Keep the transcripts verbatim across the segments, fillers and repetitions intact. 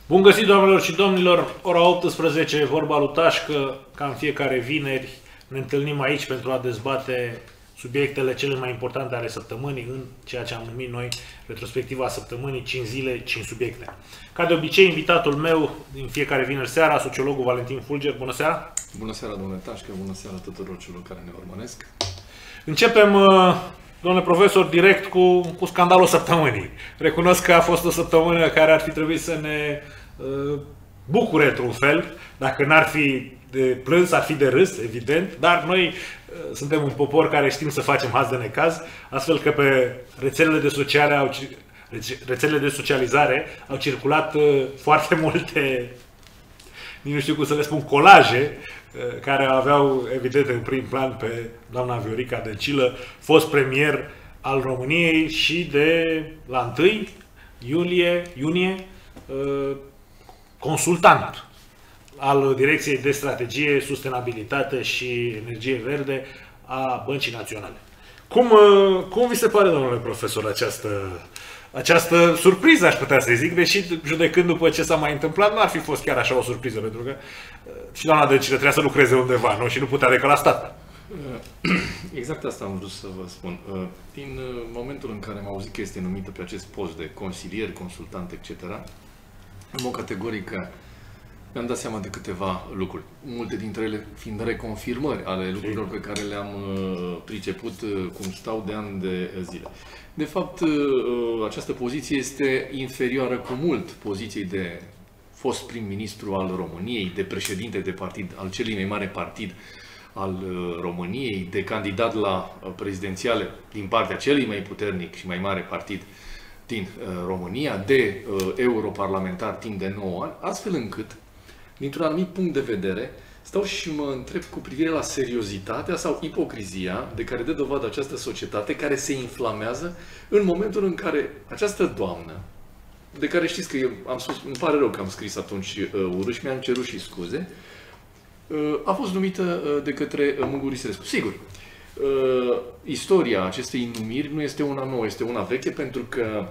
Bun găsit, doamnelor și domnilor, ora optsprezece, vorba lui Tașcă, ca în fiecare vineri, ne întâlnim aici pentru a dezbate subiectele cele mai importante ale săptămânii în ceea ce am numit noi retrospectiva săptămânii, cinci zile, cinci subiecte. Ca de obicei, invitatul meu din fiecare vineri seara, sociologul Valentin Fulger. Bună seara! Bună seara, domnule Tașcă, bună seara tuturor celor care ne urmăresc. Începem, domnule profesor, direct cu, cu scandalul săptămânii. Recunosc că a fost o săptămână care ar fi trebuit să ne uh, bucure într-un fel, dacă n-ar fi de plâns, ar fi de râs, evident, dar noi uh, suntem un popor care știm să facem haz de necaz, astfel că pe rețelele de sociale au, rețelele de socializare au circulat uh, foarte multe, nici nu știu cum să le spun, colaje, uh, care aveau, evident, în prim plan pe doamna Viorica Dăncilă, fost premier al României și de la întâi iulie, iunie, uh, consultant al Direcției de Strategie, Sustenabilitate și Energie Verde a Băncii Naționale. Cum, cum vi se pare, domnule profesor, această, această surpriză, aș putea să zic, deși judecând după ce s-a mai întâmplat, nu ar fi fost chiar așa o surpriză, pentru că și doamna Dăncilă trebuia să lucreze undeva, nu? Și nu putea decât la stat. Exact asta am vrut să vă spun. Din momentul în care am auzit că este numită pe acest post de consilier, consultant, et cetera, în mod categoric mi-am dat seama de câteva lucruri, multe dintre ele fiind reconfirmări ale lucrurilor pe care le-am priceput cum stau de ani de zile. De fapt, această poziție este inferioară cu mult poziției de fost prim-ministru al României, de președinte de partid al celui mai mare partid al României, de candidat la prezidențiale din partea celui mai puternic și mai mare partid din România, de europarlamentar timp de nouă ani, astfel încât, dintr-un anumit punct de vedere, stau și mă întreb cu privire la seriozitatea sau ipocrizia de care dă dovadă această societate, care se inflamează în momentul în care această doamnă, de care știți că eu am spus, îmi pare rău că am scris atunci uh, urât, mi-am cerut și scuze, uh, a fost numită uh, de către uh, Mugur Isărescu. Sigur, uh, istoria acestei numiri nu este una nouă, este una veche, pentru că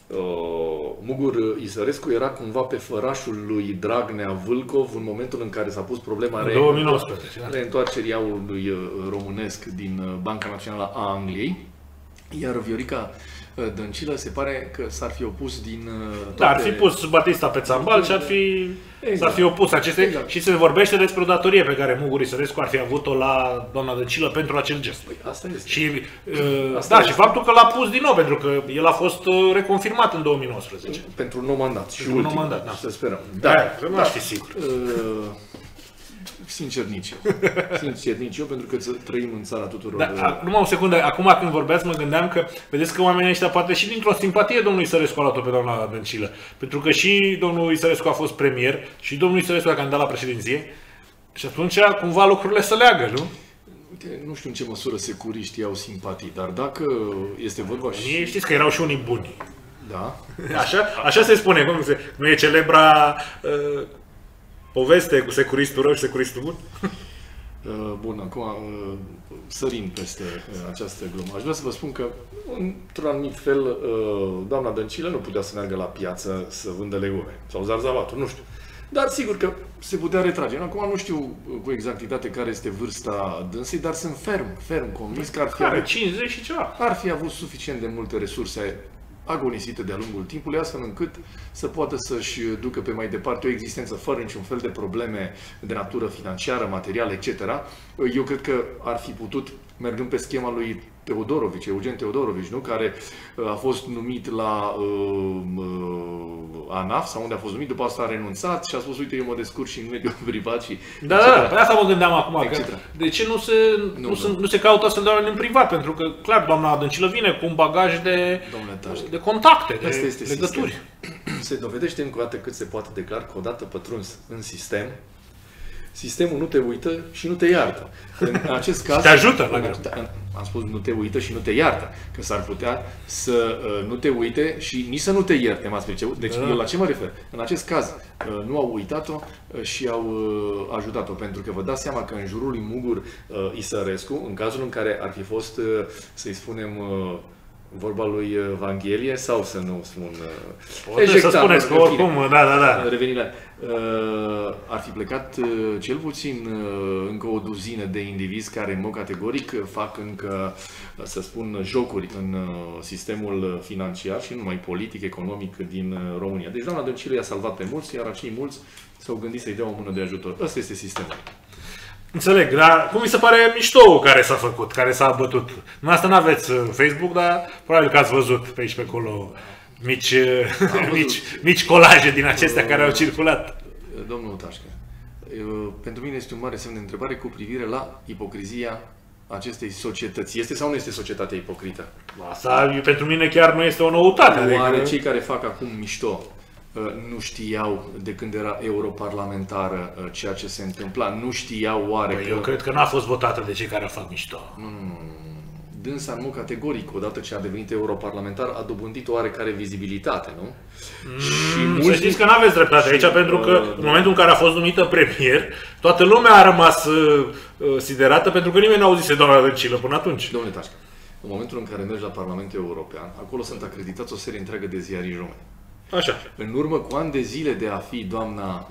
Uh, Mugur Isărescu era cumva pe fărașul lui Dragnea Vâlcov în momentul în care s-a pus problema reîntoarcerii aurului românesc din Banca Națională a Angliei, iar Viorica Dăncilă se pare că s-ar fi opus din toate... Da, ar fi pus Batista pe țambal și ar fi, exact. s-ar fi opus acestei... Exact. Și se vorbește despre o datorie pe care Mugur Isărescu ar fi avut-o la doamna Dăncilă pentru acel gest. Păi, asta este. Și, uh, asta da, este. Și faptul că l-a pus din nou, pentru că el a fost uh, reconfirmat în două mii nouăsprezece. Pentru un nou mandat. Și un nou mandat, da. Să sperăm. Da, da, nu aș fi sigur. Uh, Sincer nici eu. Sincer nici eu, pentru că trăim în țara tuturor. Da, numai o secundă, acum când vorbeați mă gândeam că, vedeți că oamenii ăștia poate și dintr-o simpatie domnul Isărescu a luat-o pe doamna Dăncilă. Pentru că și domnul Isărescu a fost premier și domnul Isărescu a candidat la președinție și atunci cumva lucrurile se leagă, nu? Uite, nu știu în ce măsură securiștii au simpatii, dar dacă este vorba și... Ei știți că erau și unii buni. Da. Așa, așa se spune, cum se, nu e celebra... Uh, poveste cu securistul rău și securistul bun? Bun, acum sărind peste această glumă. Aș vrea să vă spun că, într-un anumit fel, doamna Dăncilă nu putea să meargă la piață să vândă legume sau zarzavaturi, nu știu. Dar sigur că se putea retrage. Acum nu știu cu exactitate care este vârsta dânsei, dar sunt ferm, ferm convins că ar fi, avut, cincizeci și ceva. Ar fi avut suficient de multe resurse agonisite de-a lungul timpului, astfel încât să poată să-și ducă pe mai departe o existență fără niciun fel de probleme de natură financiară, materială, et cetera. Eu cred că ar fi putut, mergând pe schema lui Teodorovici, Eugen Teodorovici, nu? Care a fost numit la uh, uh, ANAF, sau unde a fost numit, după asta a renunțat și a spus, uite, eu mă descurc și în mediul privat și... Da, da, pe asta mă gândeam acum, că de ce nu se, nu, nu, se, nu se caută să dea în privat? Pentru că, clar, doamna Dăncilă vine cu un bagaj de, de contacte, de asta este legături. Sistem. Se dovedește încă o dată cât se poate declara că odată pătruns în sistem, sistemul nu te uită și nu te iartă. În acest caz... te ajută la în, am spus nu te uită și nu te iartă. Că s-ar putea să uh, nu te uite și nici să nu te ierte, m-ați priceput. Deci da. Eu la ce mă refer? În acest caz uh, nu au uitat-o uh, și au uh, ajutat-o. Pentru că vă dați seama că în jurul lui Mugur uh, Isărescu, în cazul în care ar fi fost, uh, să-i spunem, uh, Vorba lui Vanghelie sau să nu spun... Poate să spuneți că oricum, da, da, da. Revenirea. Ar fi plecat cel puțin încă o duzină de indivizi care în mod categoric fac încă, să spun, jocuri în sistemul financiar și nu numai politic, economic din România. Deci doamna Dăncilă i-a salvat pe mulți, iar acei mulți s-au gândit să-i dea o mână de ajutor. Ăsta este sistemul. Înțeleg, dar cum mi se pare mișto care s-a făcut, care s-a bătut. Nu asta n-aveți Facebook, dar probabil că ați văzut pe aici pe acolo mici, mici, mici colaje din acestea care au circulat. Domnul Tașcă, pentru mine este un mare semn de întrebare cu privire la ipocrizia acestei societăți. Este sau nu este societatea ipocrită? Asta pentru mine chiar nu este o noutate. Oare adică... cei care fac acum mișto nu știau de când era europarlamentară ceea ce se întâmpla? Nu știau oare Băi, că... Eu cred că n-a fost votată de cei care fac mișto. Nu, nu, nu. Dânsa, în mod categoric, odată ce a devenit europarlamentar, a dobândit o oarecare vizibilitate, nu? Mm, și mulți... Să știți că n-aveți dreptate aici, și, pentru că uh, în momentul în care a fost numită premier, toată lumea a rămas uh, siderată, pentru că nimeni n-a auzit doamna Dăncilă până atunci. Domnule Tașcă, în momentul în care mergi la Parlamentul European, acolo sunt acreditați o serie întreagă de ziariști români. Așa. În urmă cu ani de zile de a fi doamna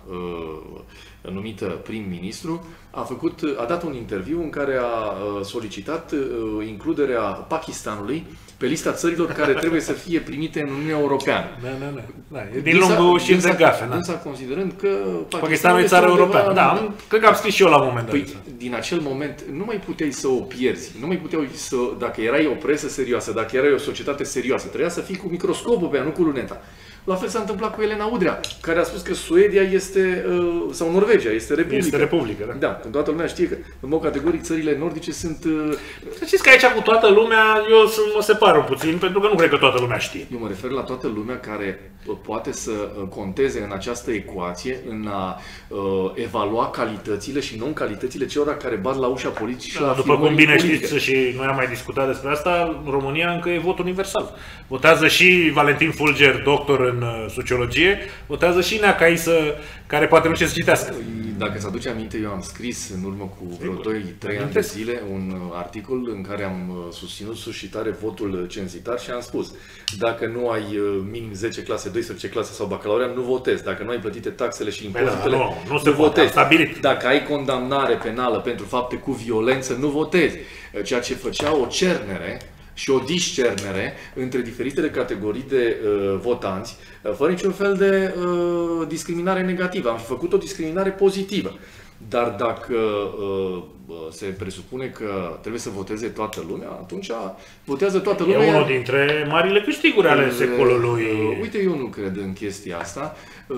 uh, numită prim-ministru, a, făcut, a dat un interviu în care a uh, solicitat uh, includerea Pakistanului pe lista țărilor care trebuie să fie primite în Uniunea Europeană. Da, da, da. da. E din lungul și de gafe. Însă considerând că Pakistanul e țară europeană. Da, am, cred că am scris și eu la un moment dat. Păi, din acel moment nu mai puteai să o pierzi. Nu mai puteai să, dacă erai o presă serioasă, dacă erai o societate serioasă, trebuia să fii cu microscopul pe ea, nu cu luneta. La fel s-a întâmplat cu Elena Udrea, care a spus că Suedia este, sau Norvegia, este republică. Este republică, da. Da, când toată lumea știe că, în mod categoric, țările nordice sunt... Să știți că aici cu toată lumea, eu mă separ puțin, pentru că nu cred că toată lumea știe. Eu mă refer la toată lumea care poate să conteze în această ecuație, în a uh, evalua calitățile și non-calitățile celor care bat la ușa politicii și la După cum bine politică. știți și noi am mai discutat despre asta, în România încă e vot universal. Votează și Valentin Fulger, doctor în sociologie, votează și Nea Caisă, care poate nu știe să citească. Dacă îți aduce aminte, eu am scris în urmă cu vreo doi trei ani de zile un articol în care am susținut sus și tare votul cenzitar și am spus: dacă nu ai minim zece clase, doisprezece clase sau bacalaureat, nu votezi. Dacă nu ai plătite taxele și impozitele, nu, nu, nu se votezi. Dacă ai condamnare penală pentru fapte cu violență, nu votezi. Ceea ce făcea o cernere și o discernere între diferitele categorii de uh, votanți, uh, fără niciun fel de uh, discriminare negativă. Am făcut o discriminare pozitivă. Dar dacă uh, se presupune că trebuie să voteze toată lumea, atunci votează toată lumea. E unul dintre marile câștiguri ale uh, secolului. Uh, uite, eu nu cred în chestia asta. Uh,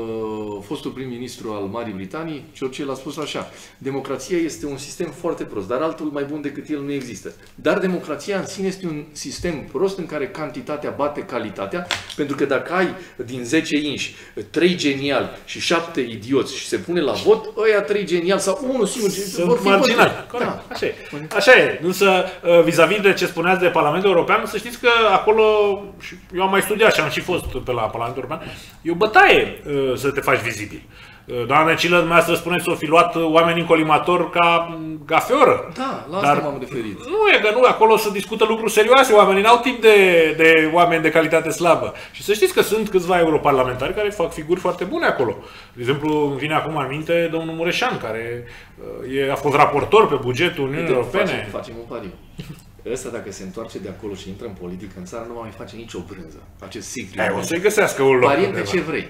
fostul prim-ministru al Marii Britanii, Churchill, a spus așa: democrația este un sistem foarte prost, dar altul mai bun decât el nu există. Dar democrația în sine este un sistem prost în care cantitatea bate calitatea, pentru că dacă ai din zece inși trei geniali și șapte idioți și se pune la vot, ăia trei geniali sau unul singur vor fi marginali. Da. Așa e. Așa e. Însă, vis-a-vis de ce spuneați de Parlamentul European, să știți că acolo, eu am mai studiat și am și fost pe la Parlamentul European, e o bătaie să te faci vizibil. Doamna Dăncilă, dumneavoastră spuneți să o fi luat oameni în colimator ca gafeoră. Da, la asta m-am referit. Nu e că nu, acolo se discută lucruri serioase, oamenii n-au timp de, de oameni de calitate slabă. Și să știți că sunt câțiva europarlamentari care fac figuri foarte bune acolo. De exemplu, îmi vine acum în minte domnul Mureșan, care e, a fost raportor pe bugetul Uniunii Europene. Facem, facem un pariu. Ăsta, dacă se întoarce de acolo și intră în politică în țară, nu va mai face nicio brânză. Acest Sigrid. O să-i găsească un loc. Pariem pe ce vrei.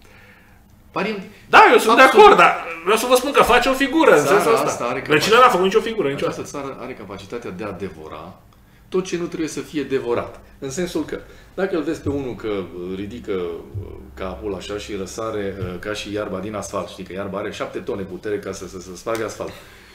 Pariem... Da, eu sunt absolut de acord, dar vreau să vă spun că face o figură în sensul ăsta. Dăncilă n-a făcut nicio figură niciodată. Această țară are capacitatea de a devora tot ce nu trebuie să fie devorat. În sensul că, dacă îl vezi pe unul că ridică capul așa și răsare ca și iarba din asfalt, știi că iarba are șapte tone putere ca să, să, să spargă asfalt,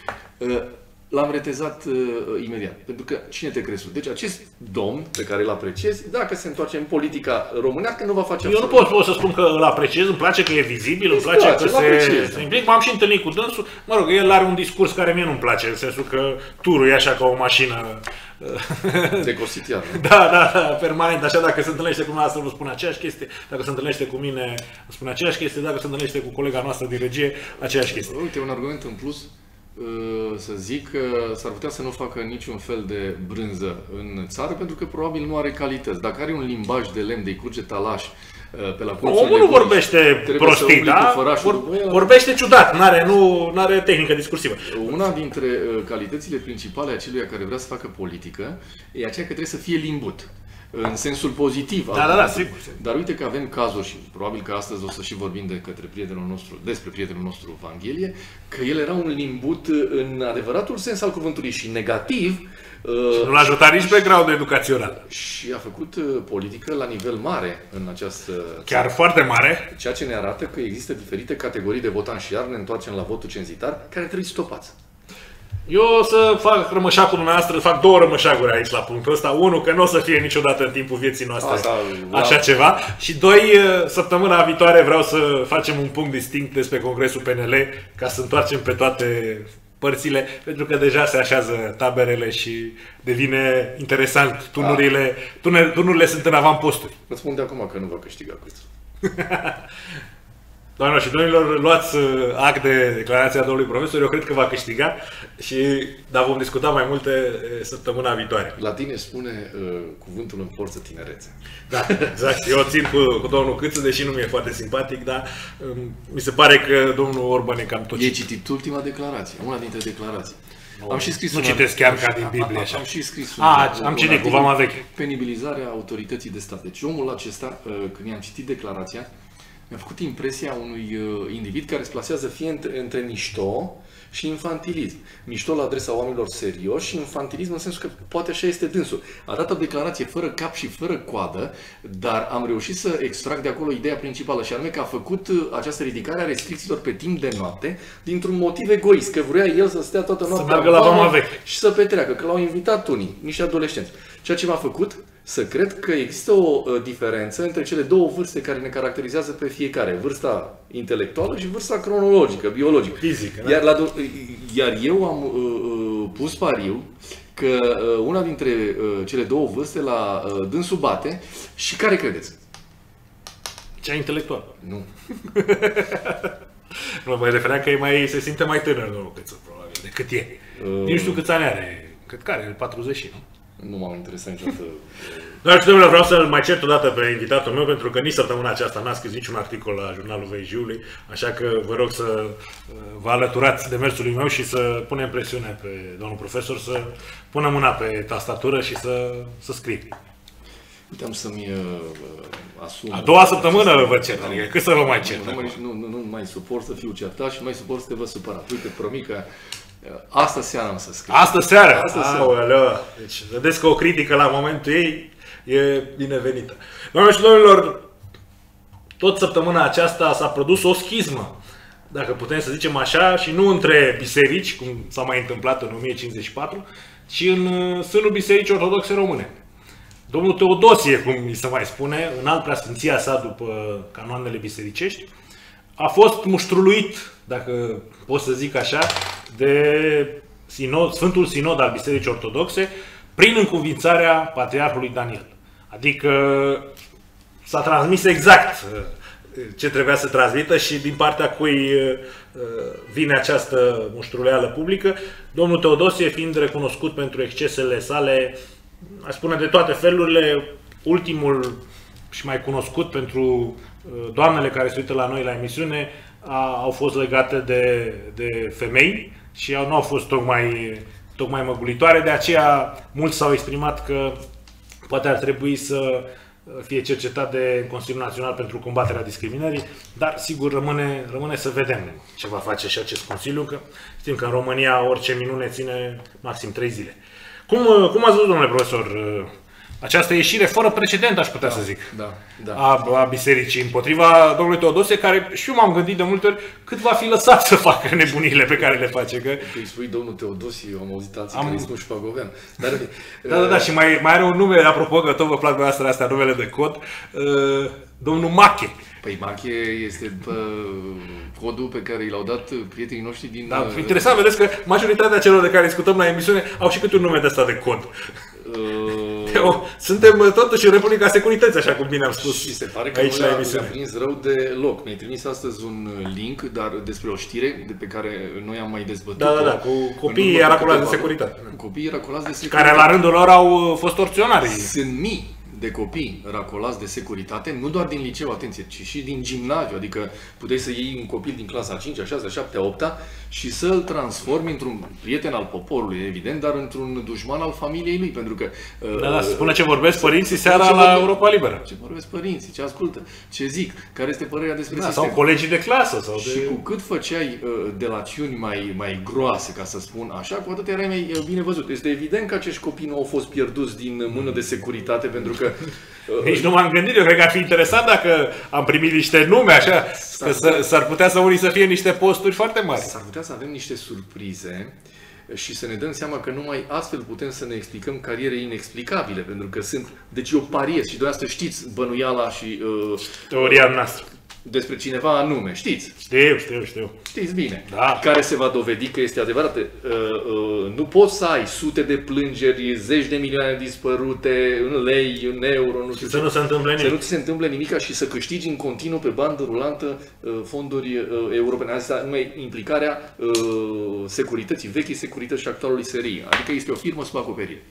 l-am retezat uh, imediat. Pentru că cine te crezi tu? Deci acest domn pe care îl apreciezi, dacă se întoarce în politica românească, nu va face Eu nu pot, pot să spun că îl apreciez, îmi place că e vizibil, îmi place, place că se, se implică. M-am și întâlnit cu dânsul. Mă rog, el are un discurs care mie nu-mi place, în sensul că turul e așa ca o mașină de cositian. Da, da, da, permanent. Așa, dacă se întâlnește cu noastră, vă spune aceeași chestie. Dacă se întâlnește cu mine, îmi spune aceeași chestie. Dacă se întâlnește cu colega noastră din regie, aceeași chestie. Uite, un argument în plus. să zic că s-ar putea să nu facă niciun fel de brânză în țară, pentru că probabil nu are calități. Dacă are un limbaj de lemn de-i curge talaș pe la colțurile omul nu vorbește prostii, da? Vor, vorbește ciudat, n-are, nu are tehnică discursivă. Una dintre calitățile principale a celuia care vrea să facă politică e aceea că trebuie să fie limbut. În sensul pozitiv. Da, da, da, sigur. Dar uite că avem cazuri și probabil că astăzi o să și vorbim de către prietenul nostru, despre prietenul nostru Vanghelie, că el era un limbut în adevăratul sens al cuvântului și negativ. Și nu l-a ajutat nici pe gradul educațional. Și a făcut politică la nivel mare în această... Chiar țară. Foarte mare. Ceea ce ne arată că există diferite categorii de votanți și iar ne întoarcem la votul cenzitar, care trebuie stopați. Eu o să fac rămășacul dumneavoastră, fac două rămășaguri aici la punctul ăsta. Unul, că nu o să fie niciodată în timpul vieții noastre Asta, așa la... ceva. Și doi, săptămâna viitoare vreau să facem un punct distinct despre Congresul P N L, ca să întoarcem pe toate părțile, pentru că deja se așează taberele și devine interesant. Turnurile, turnurile, turnurile sunt în avantposturi. Vă spun de acum că nu va câștiga Câțu. Doamnelor și domnilor, luați act de declarația domnului profesor, eu cred că va câștiga, și, dar vom discuta mai multe săptămâna viitoare. La tine spune uh, cuvântul în forță tinerețe. Da, exact. Eu țin cu, cu domnul Câțu, deși nu mi-e foarte simpatic, dar um, mi se pare că domnul Orban e cam tot. E citit ultima declarație, una dintre declarații. Am și scris nu una, citesc chiar ca din Biblie așa. Am și scris A, una, am citit cu vama veche. Penibilizarea autorității de stat. Deci omul acesta, uh, când i-am citit declarația, mi-a făcut impresia unui uh, individ care se plasează fie între, între mișto și infantilism. Mișto la adresa oamenilor serioși și infantilism în sensul că poate așa este dânsul. A dat o declarație fără cap și fără coadă, dar am reușit să extrag de acolo ideea principală, și anume că a făcut uh, această ridicare a restricțiilor pe timp de noapte dintr-un motiv egoist, că vrea el să stea toată noaptea să meargă la vama veche și să petreacă, că l-au invitat unii, niște adolescenți. Ceea ce m-a făcut să cred că există o uh, diferență între cele două vârste care ne caracterizează pe fiecare. Vârsta intelectuală și vârsta cronologică, biologică. Fizică, iar, la iar eu am uh, pus pariu că uh, una dintre uh, cele două vârste la uh, dânsul bate. Și care credeți? Cea intelectuală. Nu. Nu mă refeream că e mai, se simte mai tânăr, domnul Câțu, probabil, decât e. Uh... Nu știu câți ani are. Cred că are patruzeci, nu? Nu m-am interesat niciodată. Doar și domnule, vreau să-l mai cert o dată pe invitatul meu, pentru că nici săptămâna aceasta n-a scris niciun articol la jurnalul V J U-ului, așa că vă rog să vă alăturați demersului meu și să punem presiune pe domnul profesor să pună mâna pe tastatură și să, să scrie. Uiteam să-mi uh, asum... A doua săptămână vă cer, adică cât să vă mai cer? Nu, nu, nu, nu mai suport să fiu certat și nu mai suport să te vă supărat. Uite, promit că asta seara am să scriu. Asta seara? Asta seara. Deci, vedeți că o critică la momentul ei e binevenită. Doamnelor și domnilor, tot săptămâna aceasta s-a produs o schismă, dacă putem să zicem așa, și nu între biserici, cum s-a mai întâmplat în o mie cincizeci și patru, ci în sânul Bisericii Ortodoxe Române. Domnul Teodosie, cum îi se mai spune, în alt preasfinția sa după canoanele bisericești, a fost muștruluit, dacă pot să zic așa, de sinod, Sfântul Sinod al Bisericii Ortodoxe prin încuvințarea Patriarhului Daniel. Adică s-a transmis exact ce trebuia să transmită și din partea cui vine această muștruleală publică, domnul Teodosie fiind recunoscut pentru excesele sale, aș spune de toate felurile, ultimul și mai cunoscut pentru doamnele care se uită la noi la emisiune, a, au fost legate de, de femei și au, nu au fost tocmai, tocmai măgulitoare, de aceea mulți s-au exprimat că poate ar trebui să fie cercetat de Consiliul Național pentru combaterea discriminării, dar sigur rămâne, rămâne să vedem ce va face și acest Consiliu, că știm că în România orice minune ține maxim trei zile. Cum, cum ați văzut, domnule profesor, această ieșire fără precedent, aș putea da, să zic, da, da. A, a bisericii împotriva domnului Teodosie, care și eu m-am gândit de multe ori cât va fi lăsat să facă nebunile pe care le face. Că îi spui domnul Teodosie, eu am auzit alții am... care îi spun Șpagovean. Dar, da, da, da, și mai, mai are un nume, apropo, că tot vă plac voastră astea, numele de cod, uh, domnul Mache. Păi Mache este pă, codul pe care i l-au dat prietenii noștri din... Da, interesant, vedeți că majoritatea celor de care discutăm la emisiune au și câte un nume de ăsta de cod. Uh, Uh, Suntem totuși în Republica Securității, așa cum bine am spus. Și se pare că aici nu la le-a emisiune. prins rău de loc. Mi-ai trimis astăzi un link, dar despre o știre de pe care noi am mai dezbătut. Da, da, da, cu copiii racolați de securitate. Copiii racolați de securitate. Care la rândul lor au fost torționari. Sunt mii de copii racolați de securitate, nu doar din liceu, atenție, ci și din gimnaziu. Adică puteai să iei un copil din clasa a cincea, a șasea, a șaptea, a opta și să-l transformi într-un prieten al poporului, evident, dar într-un dușman al familiei lui. Pentru că... Da, da, spune ce vorbesc părinții seara la Europa Liberă. Ce vorbesc părinții, ce ascultă, ce zic, care este părerea despre da, sistem. sau colegii de clasă. Sau de... Și cu cât făceai uh, delațiuni mai, mai groase, ca să spun așa, cu atât erai mai bine văzut. Este evident că acești copii nu au fost pierduți din mână de securitate, pentru că... Uh, Nici nu m-am gândit, eu cred că ar fi interesant dacă am primit niște nume, așa, că s-ar putea să unii să fie niște posturi foarte mari. S-ar putea să avem niște surprize și să ne dăm seama că numai astfel putem să ne explicăm cariere inexplicabile, pentru că sunt... Deci eu pariez și dumneavoastră știți bănuiala și... Uh, Teoria noastră. Despre cineva anume, știți? Știu, știu, știu. Știți bine. Da. Care se va dovedi că este adevărat. Uh, uh, nu poți să ai sute de plângeri, zeci de milioane dispărute, în lei, în euro, nu știu ce. Să nu se întâmple nimic. Să nu ți se întâmple nimic și să câștigi în continuu pe bandă rulantă uh, fonduri uh, europene. Asta numai implicarea uh, securității, vechii securități și actualului S R I. Adică este o firmă sub acoperire.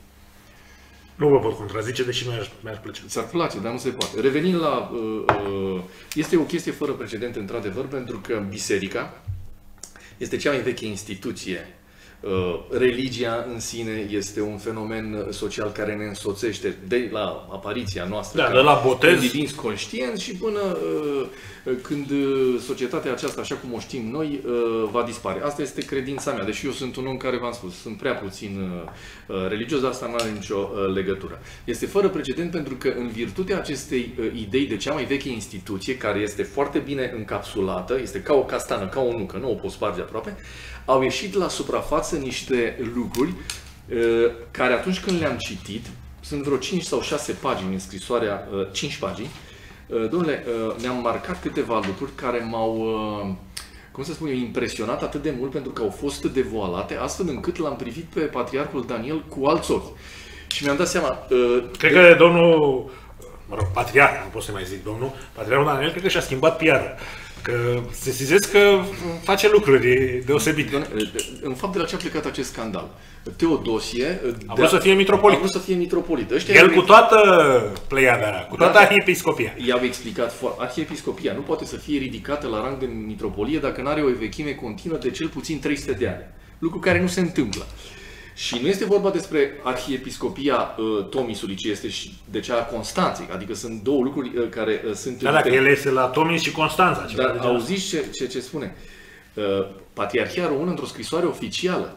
Nu vă pot contrazice, deși mi-ar, mi-ar plăcea. Ți-ar place, dar nu se poate. Revenind la... Uh, este o chestie fără precedent, într-adevăr, pentru că biserica este cea mai veche instituție. Uh, religia în sine este un fenomen social care ne însoțește de la apariția noastră. Da, de la botez. Indivizi conștienți și până uh, când societatea aceasta, așa cum o știm noi, uh, va dispare. Asta este credința mea, deși eu sunt un om care, v-am spus, sunt prea puțin uh, religios, dar asta nu are nicio uh, legătură. Este fără precedent pentru că în virtutea acestei uh, idei de cea mai veche instituție, care este foarte bine încapsulată, este ca o castană, ca o nucă, nu o poți sparge aproape, au ieșit la suprafață niște lucruri uh, care atunci când le-am citit, sunt vreo cinci sau șase pagini în scrisoarea, uh, cinci pagini, uh, domnule, uh, mi-am marcat câteva lucruri care m-au, uh, cum să spun eu, impresionat atât de mult pentru că au fost devoalate, astfel încât l-am privit pe Patriarhul Daniel cu alți ochi. Și mi-am dat seama... Uh, cred că domnul, mă rog, Patriarh, nu pot să mai zic domnul, Patriarhul Daniel, cred că și-a schimbat P R-ul. Că se sizez că face lucruri deosebite. În fapt, de la ce a plecat acest scandal? Teodosie a vrut să fie mitropolit. A vrut să fie mitropolit. Ăștia El cu toată pleiada, cu toată da, arhiepiscopia. I-au explicat, arhiepiscopia nu poate să fie ridicată la rang de mitropolie dacă nu are o vechime continuă de cel puțin trei sute de ani. Lucru care nu se întâmplă. Și nu este vorba despre arhiepiscopia uh, Tomisului, ci este și de cea a Constanței. Adică sunt două lucruri uh, care uh, sunt... Da, dacă el este la Tomis și Constanța. Dar auziți ce, ce, ce spune? Uh, Patriarhia Română, într-o scrisoare oficială,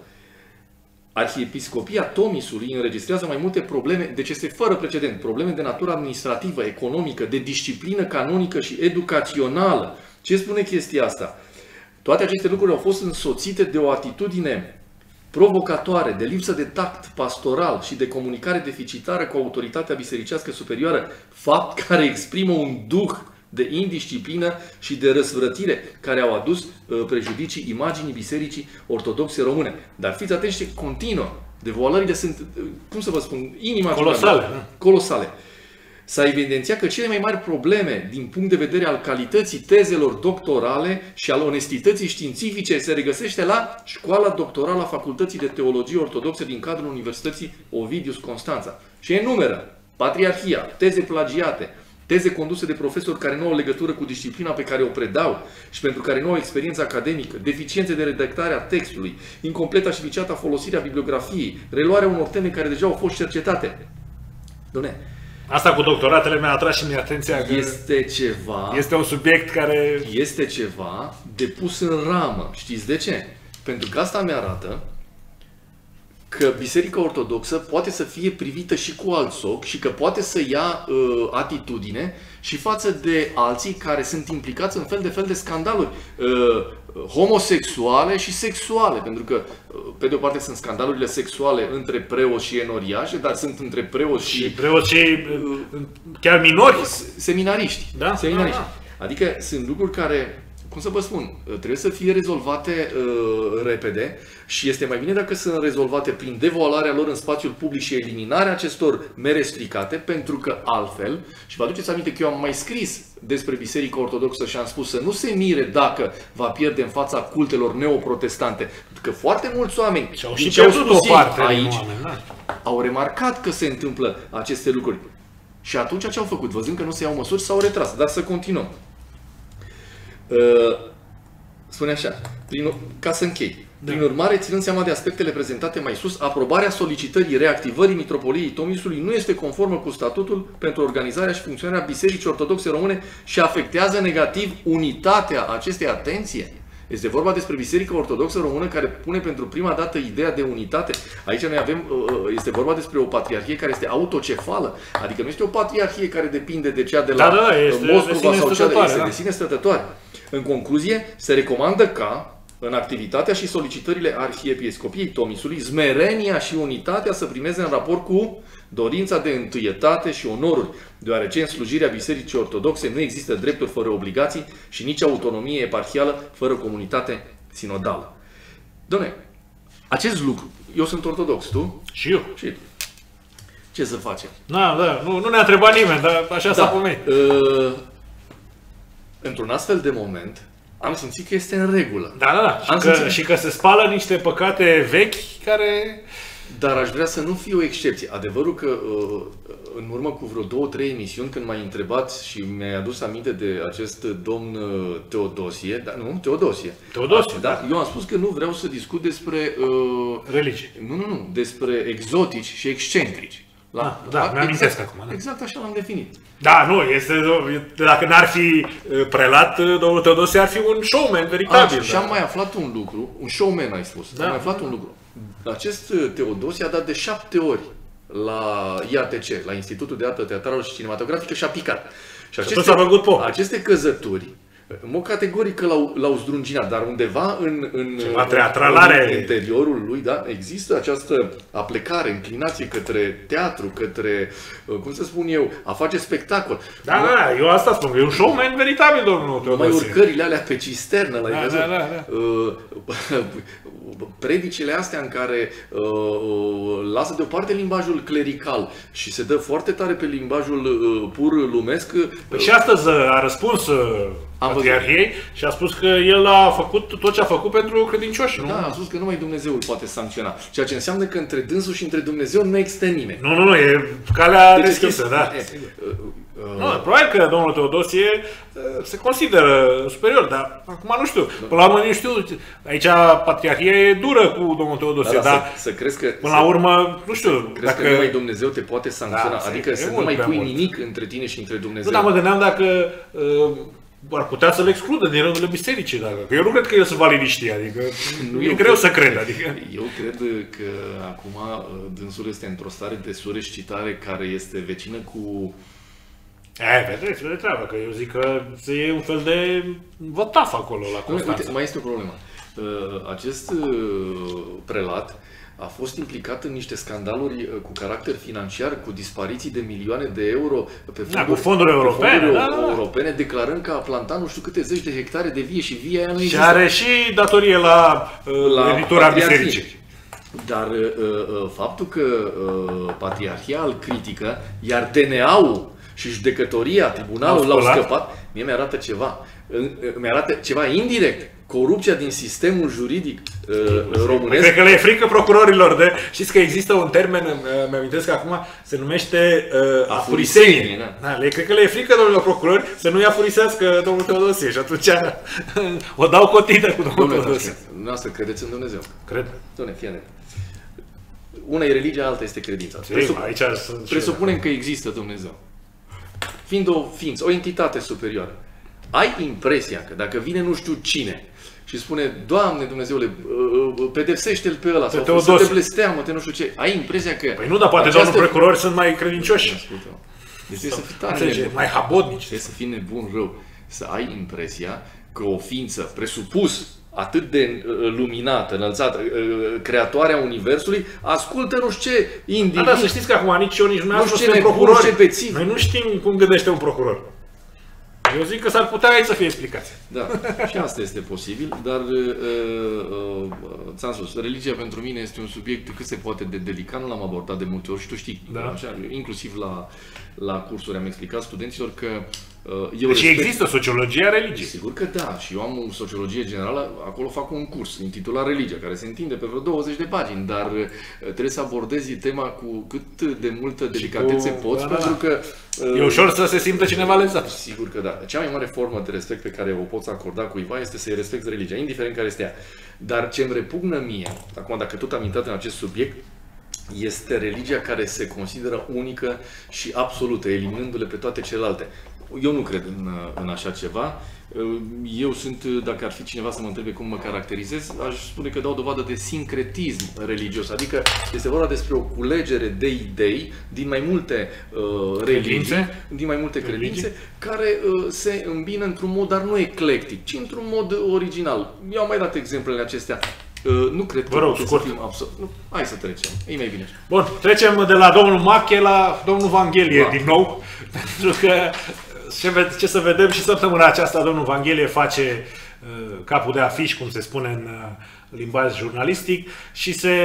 Arhiepiscopia Tomisului înregistrează mai multe probleme, deci este fără precedent, probleme de natură administrativă, economică, de disciplină canonică și educațională. Ce spune chestia asta? Toate aceste lucruri au fost însoțite de o atitudine provocatoare, de lipsă de tact pastoral și de comunicare deficitară cu autoritatea bisericească superioară, fapt care exprimă un duh de indisciplină și de răsvrătire care au adus uh, prejudicii imaginii bisericii ortodoxe române. Dar fiți atenți ce continuă. Devoalările sunt, uh, cum să vă spun, inimaginabile. Colosale. S-a evidențiat că cele mai mari probleme din punct de vedere al calității tezelor doctorale și al onestității științifice se regăsește la școala doctorală a Facultății de Teologie Ortodoxe din cadrul Universității Ovidius Constanța. Și enumeră Patriarhia, teze plagiate, teze conduse de profesori care nu au legătură cu disciplina pe care o predau și pentru care nu au experiență academică, deficiențe de redactare a textului, incompleta și viciata folosirea bibliografiei, reluarea unor teme care deja au fost cercetate. Doamne, asta cu doctoratele mi-a atras și mie atenția că este ceva, este un subiect care... Este ceva de pus în ramă. Știți de ce? Pentru că asta mi-arată că Biserica Ortodoxă poate să fie privită și cu alți ochi și că poate să ia uh, atitudine și față de alții care sunt implicați în fel de fel de scandaluri uh, homosexuale și sexuale. Pentru că, uh, pe de o parte, sunt scandalurile sexuale între preoți și enoriași, dar sunt între preoți și... Și preoți și uh, chiar minori. Seminariști. Da? Seminariști. Da, da. Adică sunt lucruri care cum să vă spun, trebuie să fie rezolvate uh, repede și este mai bine dacă sunt rezolvate prin devaluarea lor în spațiul public și eliminarea acestor mere stricate, pentru că altfel, și vă aduceți aminte că eu am mai scris despre Biserica Ortodoxă și am spus să nu se mire dacă va pierde în fața cultelor neoprotestante, pentru că foarte mulți oameni și-au și pierdut o parte aici oameni, da? Au remarcat că se întâmplă aceste lucruri. Și atunci ce au făcut? Văzând că nu se iau măsuri, s-au retras. Dar să continuăm. Spune așa, prin, ca să închei. Da. Prin urmare, ținând seama de aspectele prezentate mai sus, aprobarea solicitării reactivării Mitropoliei Tomisului nu este conformă cu statutul pentru organizarea și funcționarea Bisericii Ortodoxe Române și afectează negativ unitatea acestei, atenție. Este vorba despre Biserica Ortodoxă Română care pune pentru prima dată ideea de unitate. Aici noi avem, este vorba despre o patriarhie care este autocefală, adică nu este o patriarhie care depinde de cea de la da, da, Moscova sau cea de, este da. de sine stătătoare. În concluzie, se recomandă ca în activitatea și solicitările Arhiepiscopiei Tomisului, smerenia și unitatea să primeze în raport cu dorința de întâietate și onoruri, deoarece în slujirea Bisericii Ortodoxe nu există drepturi fără obligații și nici autonomie eparhială fără comunitate sinodală. Doamne, acest lucru, eu sunt ortodox, tu? Și eu. Și tu. Ce să facem? Da, da, nu, nu ne-a întrebat nimeni, dar așa da. s-a pomenit. Uh, într-un astfel de moment, am simțit că este în regulă. Da, da, da. Și, că, simțit... și că se spală niște păcate vechi care... Dar aș vrea să nu fie o excepție. Adevărul că în urmă cu vreo două, trei emisiuni, când m-ai întrebat și mi-ai adus aminte de acest domn Teodosie, da, nu, Teodosie. Teodosie, da, da. Eu am spus că nu vreau să discut despre... Uh, religie. Nu, nu, nu. Despre exotici și excentrici. La, da, da mi-amintesc exact, acum. Da. Exact așa l-am definit. Da, nu, este, dacă n-ar fi prelat, domnul Teodosie ar fi un showman veritabil. A, și da. am mai aflat un lucru, un showman ai spus, da. Am mai aflat un lucru. Acest Teodosie a dat de șapte ori la I A T C, la Institutul de Artă Teatrală și Cinematografică și a picat. Și aceste, aceste căzături, în mod categoric că l-au zdrunginat, dar undeva în, în, în interiorul lui, da, există această aplecare, înclinație către teatru, către, cum să spun eu, a face spectacol. Da, nu, da, eu asta spun, e un showman veritabil, domnul Teodosie. Mai urcările alea pe cisternă, l-ai da, văzut? Da, da, da. Uh, predicile astea în care uh, lasă deoparte limbajul clerical și se dă foarte tare pe limbajul uh, pur lumesc. Păi și astăzi a răspuns uh, Patriarhiei și a spus că el a făcut tot ce a făcut pentru credincioși. Da, nu? A spus că numai Dumnezeu îl poate sancționa. Ceea ce înseamnă că între dânsul și între Dumnezeu nu există nimeni. Nu, nu, nu, e calea deci deschisă, da. E, uh, uh, nu, probabil că domnul Teodosie uh, se consideră superior, dar acum nu știu. Până la urmă nu știu. Aici Patriarhia e dură cu domnul Teodosie, da, da, dar să, să crezi că, până la urmă, nu știu. Crezi dacă... că numai Dumnezeu te poate sancționa, da, adică să nu mai pui mult. nimic între tine și între Dumnezeu. Nu, dar mă gândeam dacă uh, ar putea să le excludă din rândurile bisericii. Dacă. Eu nu cred că el sunt valiniștii, adică nu, e greu cred, să cred. Adică. Eu cred că acum dânsul este într-o stare de sureșcitare care este vecină cu... E, vedeți, de treabă, că eu zic că e un fel de vătaf acolo la Constanța. Uite, mai este o problemă. Acest prelat a fost implicat în niște scandaluri cu caracter financiar, cu dispariții de milioane de euro pe fonduri, da, cu fonduri europene, fonduri da, da. europene, declarând că a plantat nu știu câte zeci de hectare de vie și via aia nu există. Și are și datorie la, la editura bisericii. Dar uh, faptul că uh, Patriarhia îl critică, iar D N A-ul și judecătoria, tribunalul l-au scăpat, mie mi-arată ceva. Mi-arată ceva indirect. Corupția din sistemul juridic uh, românesc. Cred că le e frică procurorilor de... Știți că există un termen, mi amintesc că acum se numește uh, afurisenie. Da. Da, le, cred că le e frică domnilor procurori să nu-i afurisească domnul Teodosie și atunci o dau cotită cu domnul Domnule Teodosie. Dumneavoastră credeți în Dumnezeu? Cred. Doamne, fie net. Una e religia, alta este credința. Presup... Aici Presupunem că există Dumnezeu. Fiind o ființă, o entitate superioară. Ai impresia că dacă vine nu știu cine și spune, Doamne Dumnezeule, pedepsește-l pe ăla, sau să te blesteamă, te nu știu ce, ai impresia că... Păi nu, dar poate această... domnul procurori sunt mai credincioși. Ascultă-mă. Deci trebuie să fii tare nebun. Mai habotnici. Trebuie să fii nebun rău. Să ai impresia că o ființă presupus atât de luminată, înălțată, creatoarea Universului, ascultă nu știu ce individ. Da, dar să știți că acum nici eu, nici nu știu ce nebun, ce bețiv. Noi nu știm cum gândește un procuror. Eu zic că s-ar putea aici să fie explicație. Da, și asta este posibil, dar uh, uh, ți-am spus, religia pentru mine este un subiect cât se poate de delicat, nu l-am abordat de multe ori și tu știi, da. Așa, inclusiv la, la cursuri am explicat studenților că uh, eu deci respect... există sociologia religiei. Sigur că da, și eu am o sociologie generală, acolo fac un curs intitulat Religia, care se întinde pe vreo douăzeci de pagini, dar uh, trebuie să abordezi tema cu cât de multă delicatețe cu... poți, da, pentru că... Uh, e ușor să se simtă cineva lezat. Sigur că da. Cea mai mare formă de respect pe care o poți acorda cuiva este să-i respecti religia, indiferent care este ea. Dar ce îmi repugnă mie, acum dacă tot am intrat în acest subiect, este religia care se consideră unică și absolută, eliminându-le pe toate celelalte. Eu nu cred în, în așa ceva. Eu sunt, dacă ar fi cineva să mă întrebe cum mă caracterizez, aș spune că dau dovadă de sincretism religios, adică este vorba despre o culegere de idei din mai multe uh, religii, din mai multe credințe, religii, care uh, se îmbină într-un mod, dar nu eclectic, ci într-un mod original. Eu am mai dat exemplele acestea. Uh, nu cred Vă rog, că scurt. să fim absolut. Nu. Hai să trecem. E mai bine. Bun, trecem de la domnul Mache la domnul Vanghelie, da. din nou, pentru că ce, ce să vedem și săptămâna aceasta, domnul Vanghelie face uh, capul de afiș, cum se spune în uh, limbaj jurnalistic, și se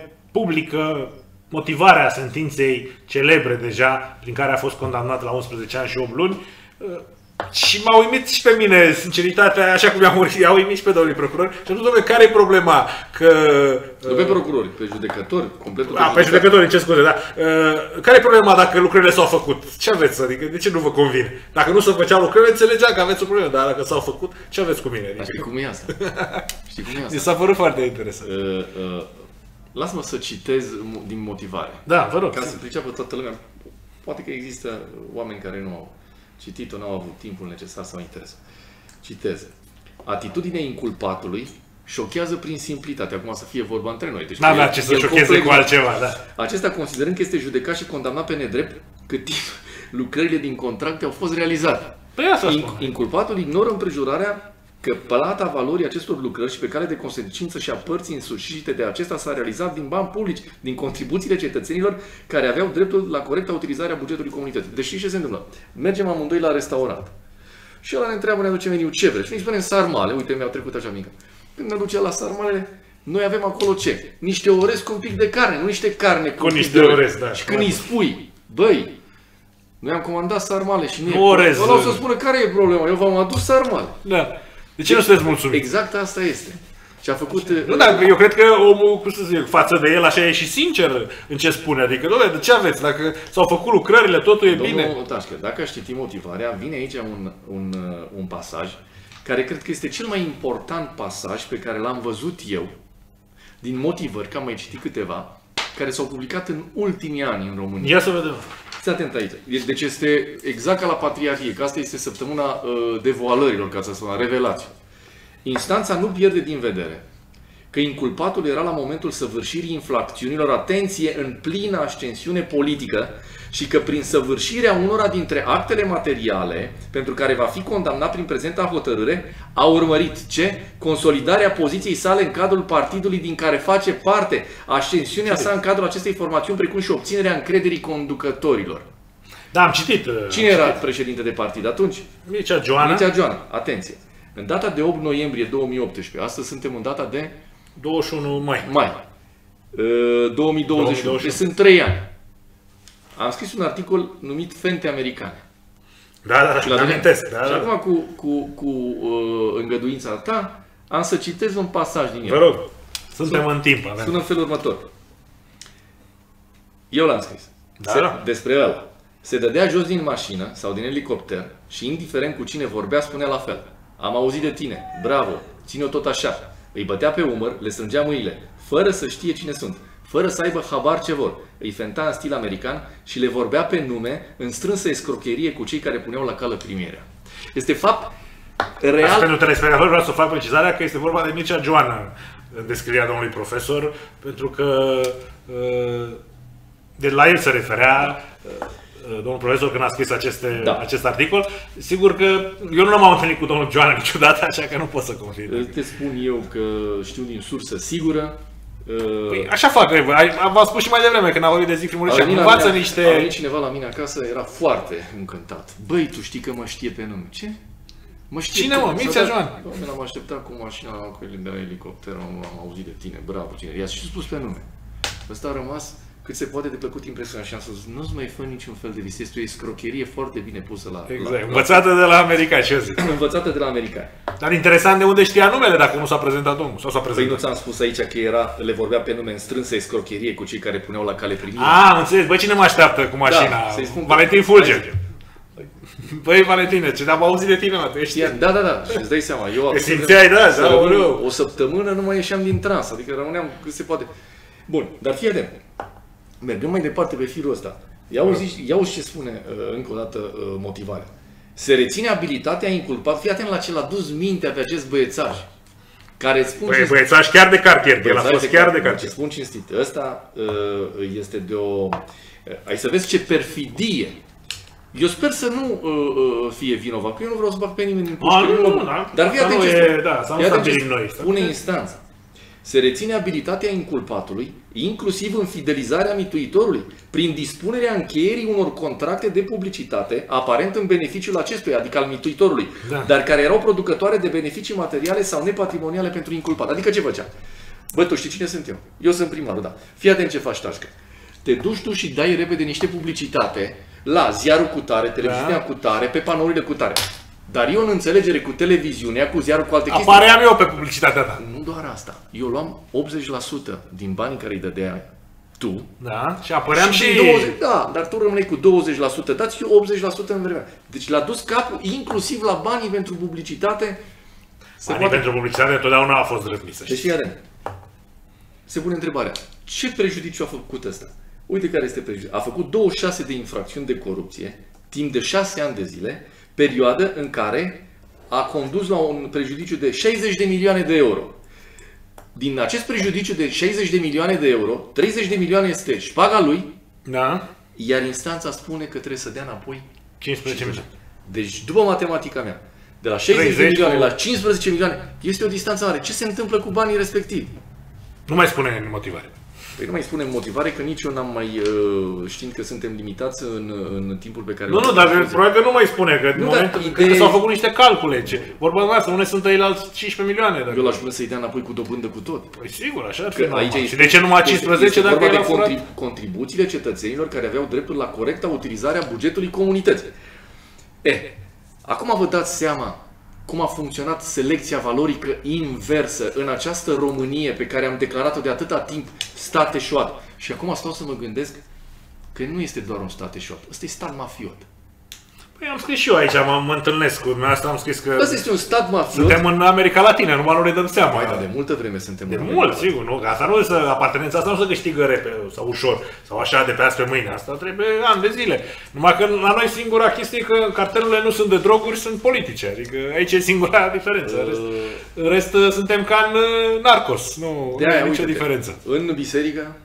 publică motivarea sentinței celebre deja, prin care a fost condamnat la unsprezece ani și opt luni. Uh, și m-a uimit și pe mine, sinceritatea, așa cum i-a uimit, uimit și pe domnul procuror. Și am zis, domnule, care e problema? Că... Nu pe procurori, pe judecători, completul A, pe judecători, ce scuze, da. Uh, care e problema dacă lucrurile s-au făcut? Ce aveți? Adică, de ce nu vă convine? Dacă nu se făceau lucrurile, înțelegeam că aveți o problemă, dar dacă s-au făcut, ce aveți cu mine? Adică... Știi cum e asta? Știi cum e asta? Mi s-a părut foarte interesant. Uh, uh, Lasă-mă să citez din motivare. Da, vă rog. Ca să priceapă toată lumea. Poate că există oameni care nu au citit-o, n-au avut timpul necesar sau interes. Citez. Atitudinea inculpatului șochează prin simplitate. Acum să fie vorba între noi. Deci n-avea ce să șocheze cu altceva, da. Acesta considerând că este judecat și condamnat pe nedrept cât timp lucrările din contracte au fost realizate. Păi asta In, inculpatul ignoră împrejurarea că plata valorii acestor lucrări și pe cale de consecință și a părții însușite de acesta s-a realizat din bani publici, din contribuțiile cetățenilor care aveau dreptul la corecta utilizare a bugetului comunității. Deci știi ce se întâmplă? Mergem amândoi la restaurant. Și ăla ne întreabă, ne aduce meniu, ce vreți? Și ne spunem sarmale. Uite, mi-au trecut așa mică. Când ne aduce la sarmalele, noi avem acolo ce? Niște orez cu un pic de carne, nu niște carne cu, cu niște orez, da. Și când îi spui, băi, noi am comandat sarmale și nu, nu orez. Ăla o să spună, care e problema? Eu v-am adus sarmale. Da. De ce nu sunteți mulțumit? Exact asta este. Și a făcut... Nu, dar eu cred că omul, cum să zic, față de el așa e și sincer în ce spune. Adică, doamne, de ce aveți? Dacă s-au făcut lucrările, totul e Domnul bine. Tașcă, dacă aș citi motivarea, vine aici un, un, un pasaj care cred că este cel mai important pasaj pe care l-am văzut eu din motivări, că am mai citit câteva, care s-au publicat în ultimii ani în România. Ia să vedem. Fiți atent aici. Deci este exact ca la Patriarhie, că asta este săptămâna uh, devoalărilor, ca să spun, revelație. Instanța nu pierde din vedere că inculpatul era la momentul săvârșirii infracțiunilor, atenție, în plină ascensiune politică și că prin săvârșirea unora dintre actele materiale pentru care va fi condamnat prin prezenta hotărâre, a urmărit ce? Consolidarea poziției sale în cadrul partidului din care face parte, ascensiunea sa în cadrul acestei formațiuni, precum și obținerea încrederii conducătorilor. Da, am citit. Cine era președinte de partid atunci? Mircea Joana. Mircea Joana. Atenție. În data de opt noiembrie două mii optsprezece, astăzi suntem în data de douăzeci și unu mai. Mai. două mii douăzeci și unu. Deci sunt trei ani. Am scris un articol numit Fente Americane. Da, da, da, amintesc. Da, și da. acum cu, cu, cu uh, îngăduința ta, am să citez un pasaj din el. Vă rog, suntem Sun, în timp. Avem. Sună în felul următor. Eu l-am scris. Da, Se, da. Despre ăla. Se dădea jos din mașină sau din elicopter și indiferent cu cine vorbea, spunea la fel. Am auzit de tine, bravo, ține-o tot așa. Îi bătea pe umăr, le strângea mâinile, fără să știe cine sunt, fără să aibă habar ce vor. Îi fenta în stil american și le vorbea pe nume în strânsă escrocherie cu cei care puneau la cală primirea. Este fapt real. Asta pentru telespectatori vreau să fac precizarea că este vorba de Mircea Joana în descrierea domnului profesor, pentru că de la el se referea domnul profesor când a scris aceste, da. acest articol. Sigur că eu nu m-am întâlnit cu domnul Joana niciodată, așa că nu pot să confirm. Te spun eu că știu din sursă sigură Păi, așa fac, v-am spus și mai devreme când am vorbit de Siegfried Mureșan. Învață niște... A venit cineva la mine acasă, era foarte încântat. Băi, tu știi că mă știe pe nume. Ce? Mă știe. Cine, mă? Mircea Joan. L-am așteptat cu mașina de la elicopter, am auzit de tine, bravo, cine. I-a și spus pe nume. Ăsta a rămas cât se poate de plăcut impresionat și am spus, nu-ți mai fă niciun fel de vis, este o escrocherie foarte bine pusă la... Exact, la, învățată de la americani, ce zic? Învățată de la americani. Dar interesant de unde știa numele dacă nu s-a prezentat omul, sau s-a prezentat? Păi nu ți-am spus aici că era, le vorbea pe nume în strânsă escrocherie cu cei care puneau la cale primire. Ah, am înțeles, băi, cine mă așteaptă cu mașina? Da, Valentin Fulger. Băi, Valentine, ce am auzit de tine, mă, tu ești... Da, da, da, și îți dai seama, eu Te simțeai, da, da, o, o săptămână nu mai ieșeam din trans, adică rămâneam cât se poate. Bun, dar fii atent. Mergem mai departe pe firul ăsta. Ia auzi, ia auzi ce spune uh, încă o dată uh, motivarea. Se reține abilitatea inculpat, fii atent la ce l-a dus mintea pe acest băiețaj. Care spun Băi, băiețaș chiar de cartier, el a fost chiar de cartier. Ce spun cinstit, ăsta uh, este de o... Uh, ai să vezi ce perfidie. Eu sper să nu uh, fie vinovat, că eu nu vreau să bag pe nimeni în pușcă. Nu, nu, da. Dar fii atent ce da, să nu stabilim noi. Spune instanța. Se reține abilitatea inculpatului, inclusiv în fidelizarea mituitorului, prin dispunerea încheierii unor contracte de publicitate, aparent în beneficiul acestuia, adică al mituitorului, da. Dar care erau producătoare de beneficii materiale sau nepatrimoniale pentru inculpat. Adică ce făcea? Bă, tu știi cine sunt eu? Eu sunt primarul, da. Fii atent ce faci, tașcă. Te duci tu și dai repede niște publicitate la ziarul cu tare, televiziunea da. Cu tare, pe panourile cu tare. Dar eu în înțelegere cu televiziunea, cu ziarul, cu alte chestii... Apaream eu pe publicitatea ta. Nu doar asta. Eu luam optzeci la sută din banii care îi dădea tu. Da, și apăream și... și douăzeci, da, dar tu rămâneai cu douăzeci la sută. Dați eu optzeci la sută în vremea. Deci l-a dus capul inclusiv la banii pentru publicitate. Banii poate... pentru publicitate întotdeauna a fost răpnisă. Deci iară, se pune întrebarea. Ce prejudiciu a făcut ăsta? Uite care este prejudiciu. A făcut douăzeci și șase de infracțiuni de corupție timp de șase ani de zile, perioadă în care a condus la un prejudiciu de șaizeci de milioane de euro. Din acest prejudiciu de șaizeci de milioane de euro, treizeci de milioane este șpaga lui, da. Iar instanța spune că trebuie să dea înapoi cincisprezece milioane. Deci, după matematica mea, de la șaizeci de milioane la cincisprezece milioane, este o distanță mare. Ce se întâmplă cu banii respectivi? Nu mai spune în motivare. Păi nu mai spunem motivare, că nici eu n-am mai, știind că suntem limitați în, în timpul pe care... Nu, nu, dar probabil că nu mai spune, că în momentul în care s-au făcut niște calcule, ce vorba de asta, unde sunt ei la cincisprezece milioane. Dacă... Eu l-aș vrea să-i dea înapoi cu dobândă cu tot. Păi sigur, așa ar fi. Aici este, și de ce numai cincisprezece dacă el a furat? Contrib- contribuțiile cetățenilor care aveau dreptul la corecta utilizare a bugetului comunității. Eh, acum vă dați seama cum a funcționat selecția valorică inversă în această Românie pe care am declarat-o de atâta timp stat eșuat. Și acum stau să mă gândesc că nu este doar un stat eșuat, ăsta e stat mafiot. Păi am scris și eu aici, mă, mă întâlnesc cu dumneavoastră, am scris că... Ăsta este un stat mafiot. Suntem în America Latină, numai nu ne dăm seama. Mai, da, de multă vreme suntem de în mult, America sigur, nu? Asta nu să, apartenența asta nu se câștigă repede sau ușor, sau așa de pe azi pe mâine. Asta trebuie ani de zile. Numai că la noi singura chestie e că cartelurile nu sunt de droguri, sunt politice. Adică aici e singura diferență. În rest, în rest suntem ca în Narcos, nu e nicio diferență. În biserică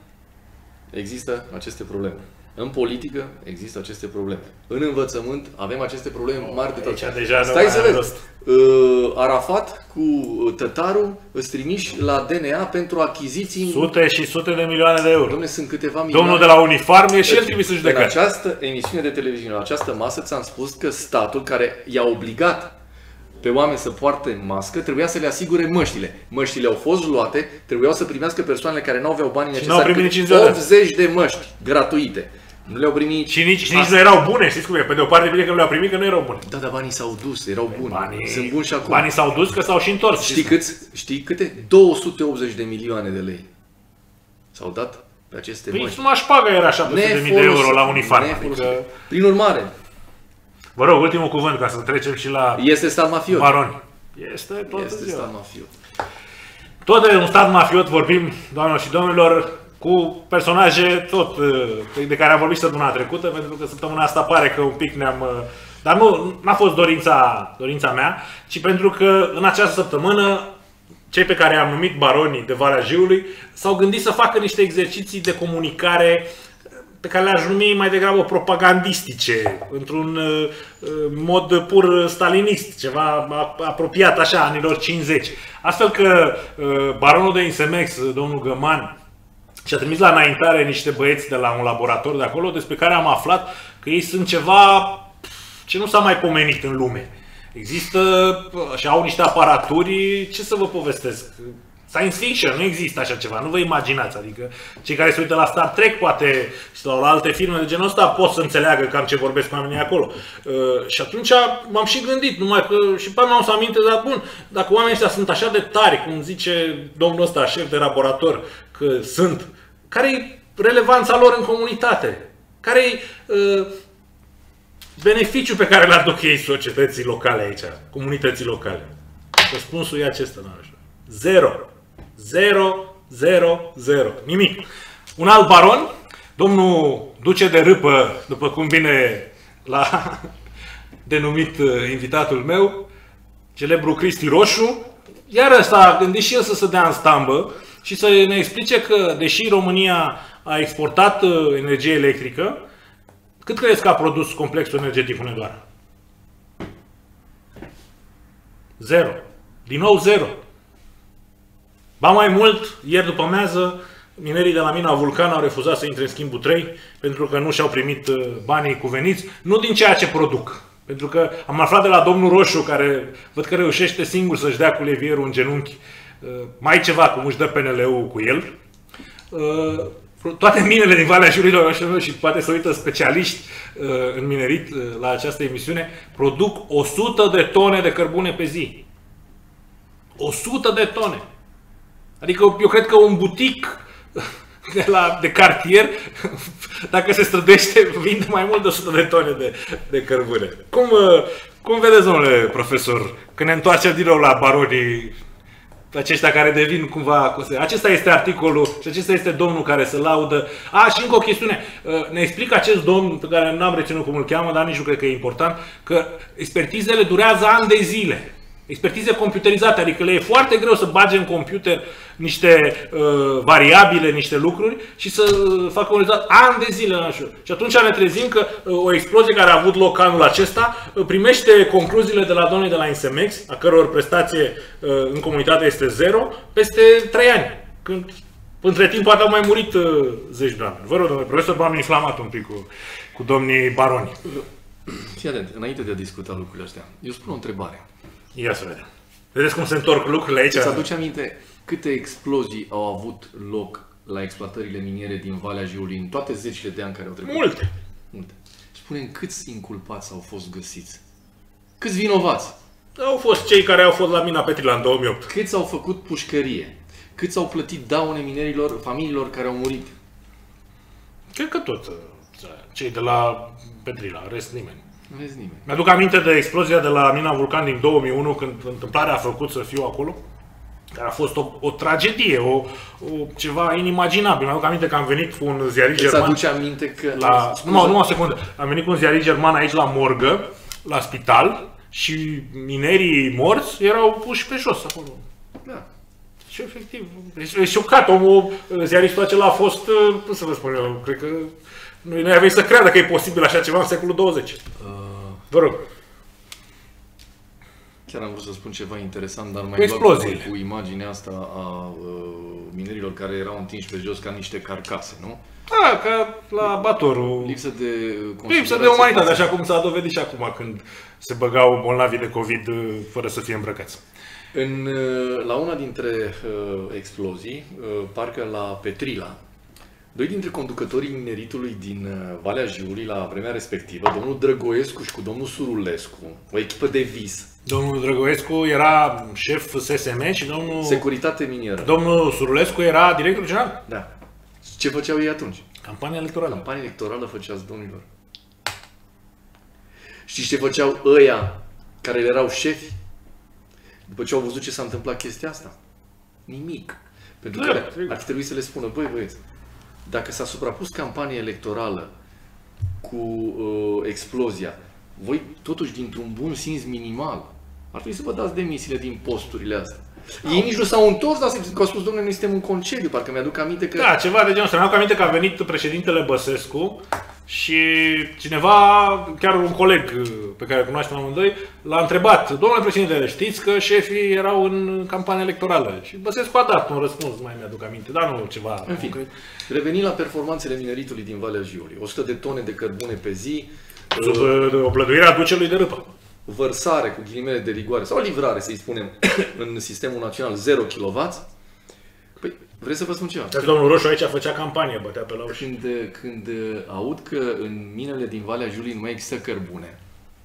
există aceste probleme. În politică există aceste probleme. În învățământ avem aceste probleme mari de tot. Stai să vezi. Uh, Arafat cu tătarul îți trimiși la D N A pentru achiziții... Sute și sute de milioane de euro. Dom'le, sunt câteva milioane. Domnul de la Unifarm e și el trimis în judecată. În această emisiune de televiziune, în această masă, ți-am spus că statul care i-a obligat pe oameni să poarte mască, trebuia să le asigure măștile. Măștile au fost luate, trebuiau să primească persoanele care nu aveau banii necesari. optzeci de măști gratuite. Nu le-au primit. Și nici, și nici nu erau bune, știți cum e? Pe de o parte bine că nu le-au primit, că nu erau bune. Da, dar banii s-au dus, erau buni. Banii, sunt buni și acum. Banii s-au dus că s-au și întors. Știi, câți, știi câte? două sute optzeci de milioane de lei s-au dat pe aceste păi măști. numai șpaga era șapte sute de mii de euro la Unifarm. Adică... Prin urmare. Vă rog, ultimul cuvânt ca să trecem și la... Este stat mafiot. Baroni. Este tot Este ziua. stat mafiot. Tot de un stat mafiot vorbim, doamnelor și domnilor, cu personaje tot de care am vorbit săptămâna trecută, pentru că săptămâna asta pare că un pic ne-am... Dar nu n-a fost dorința, dorința mea, ci pentru că în această săptămână cei pe care i-am numit baronii de Valea Jiului s-au gândit să facă niște exerciții de comunicare pe care le-aș numi mai degrabă propagandistice, într-un uh, mod pur stalinist, ceva apropiat așa, anilor cincizeci. Astfel că uh, baronul de Insemex, domnul Găman, și-a trimis la înaintare niște băieți de la un laborator de acolo, despre care am aflat că ei sunt ceva ce nu s-a mai pomenit în lume. Există și au niște aparaturi, ce să vă povestesc? Science fiction, nu există așa ceva, nu vă imaginați, adică cei care se uită la Star Trek poate sau la alte filme de genul ăsta pot să înțeleagă cam ce vorbesc oamenii acolo. Uh, și atunci m-am și gândit, numai că și pe mine am să aminte, dar bun, dacă oamenii ăștia sunt așa de tari, cum zice domnul ăsta, șef de laborator, că sunt, care-i relevanța lor în comunitate? Care-i uh, beneficiul pe care l-aduc ei societății locale aici, comunității locale? Răspunsul e acesta, nu așa. Zero. Zero, zero, zero. Nimic. Un alt baron, domnul duce de râpă, după cum vine la denumit invitatul meu, celebrul Cristi Roșu, iar ăsta a gândit și el să se dea în stambă și să ne explice că, deși România a exportat energie electrică, cât credeți că a produs complexul energetic Hunedoara? Zero. Din nou zero. Ba mai mult, ieri după amiază, minerii de la mina Vulcan au refuzat să intre în schimbul trei pentru că nu și-au primit banii cuveniți, nu din ceea ce produc. Pentru că am aflat de la domnul Roșu, care văd că reușește singur să-și dea cu levierul în genunchi, mai ceva cum își dă P N L-ul cu el. Toate minele din Valea Jiului, și poate să uită specialiști în minerit la această emisiune, produc o sută de tone de cărbune pe zi. o sută de tone! Adică eu cred că un butic de, la, de cartier, dacă se străduiește, vinde mai mult de o sută de tone de, de cărbune. Cum, cum vedeți, domnule profesor, când ne întoarcem din nou la baronii aceștia care devin cumva... Acesta este articolul și acesta este domnul care se laudă. A, și încă o chestiune. Ne explică acest domn, pe care nu am reținut cum îl cheamă, dar nici nu cred că e important, că expertizele durează ani de zile. Expertize computerizate, adică le e foarte greu să bage în computer niște uh, variabile, niște lucruri și să facă un rezultat ani de zile. Așa. Și atunci ne trezim că uh, o explozie care a avut loc anul acesta uh, primește concluziile de la domnii de la Insemex, a căror prestație uh, în comunitate este zero, peste trei ani. Când între timp poate au mai murit uh, zeci de oameni. Vă rog, domnule profesor, m-am inflamat un pic cu, cu domnii baroni. Fii atent, înainte de a discuta lucrurile astea, eu spun o întrebare. Ia să vedem. Vedeți cum se întorc lucrurile aici? Îți aduce aminte câte explozii au avut loc la exploatările miniere din Valea Jiului în toate zecile de ani care au trecut? Multe. Multe. Spune-mi câți inculpați au fost găsiți? Câți vinovați? Au fost cei care au fost la mina Petrila în două mii opt. Câți au făcut pușcărie? Câți au plătit daune minerilor, familiilor care au murit? Cred că tot. Cei de la Petrila, rest nimeni. Nu vezi nimeni. Mi-aduc aminte de explozia de la mina Vulcan din două mii unu, când întâmplarea a făcut să fiu acolo, care a fost o, o tragedie, o, o, ceva inimaginabil. Mi-aduc aminte că am venit cu un ziarist german... Îți aduce aminte că... La... Numai, numai o secundă. Am venit cu un ziarist german aici la morgă, la spital, și minerii morți erau puși pe jos acolo. Da. Și efectiv, e șocat. Omul, ziaristul acela a fost, cum să vă spun eu, cred că nu aveai să creadă că e posibil așa ceva în secolul douăzeci. Uh, Vă rog. Chiar am vrut să spun ceva interesant, dar mai doar cu, cu imaginea asta a uh, minerilor care erau întinși pe jos ca niște carcase, nu? Da, ca la Batorul. Lipsă de Lipsă de umanitate, așa cum s-a dovedit și acum când se băgau bolnavii de COVID fără să fie îmbrăcați. În, la una dintre uh, explozii, uh, parcă la Petrila, doi dintre conducătorii mineritului din uh, Valea Jiului la vremea respectivă, domnul Drăgoescu și cu domnul Surulescu, o echipă de vis. Domnul Drăgoescu era șef S S M și domnul... Securitate minieră. Domnul Surulescu era director general. Da. Ce făceau ei atunci? Campania electorală. Campania electorală făceați, domnilor. Știți ce făceau ăia care le erau șefi? După ce au văzut ce s-a întâmplat chestia asta? Nimic. Pentru că ar fi trebuit să le spună, băi băieți, dacă s-a suprapus campania electorală cu uh, explozia, voi totuși dintr-un bun simț minimal ar trebui să vă dați demisiile din posturile astea. Ei nici nu s-au întors, dar au spus, domnule, noi suntem în concediu, parcă mi-aduc aminte că... Da, ceva de genul ăsta. Mi-aduc aminte că a venit președintele Băsescu și cineva, chiar un coleg pe care îl cunoaștem amândoi, l-a întrebat, domnule președinte, știți că șefii erau în campanie electorală? Și Băsescu a dat un răspuns, mai mi-aduc aminte, dar nu ceva în fine, revenind la performanțele mineritului din Valea Jiului, o sută de tone de cărbune pe zi, sub uh, oblăduirea ducelui de râpă. Vărsare cu ghilimele de rigoare sau livrare, să-i spunem, în sistemul național zero kilowatt. Păi, vreți să vă spun ceva? Deci domnul Roșu aici făcea campanie, bătea pe la ușă. Când, când aud că în minele din Valea Jiului nu mai există cărbune.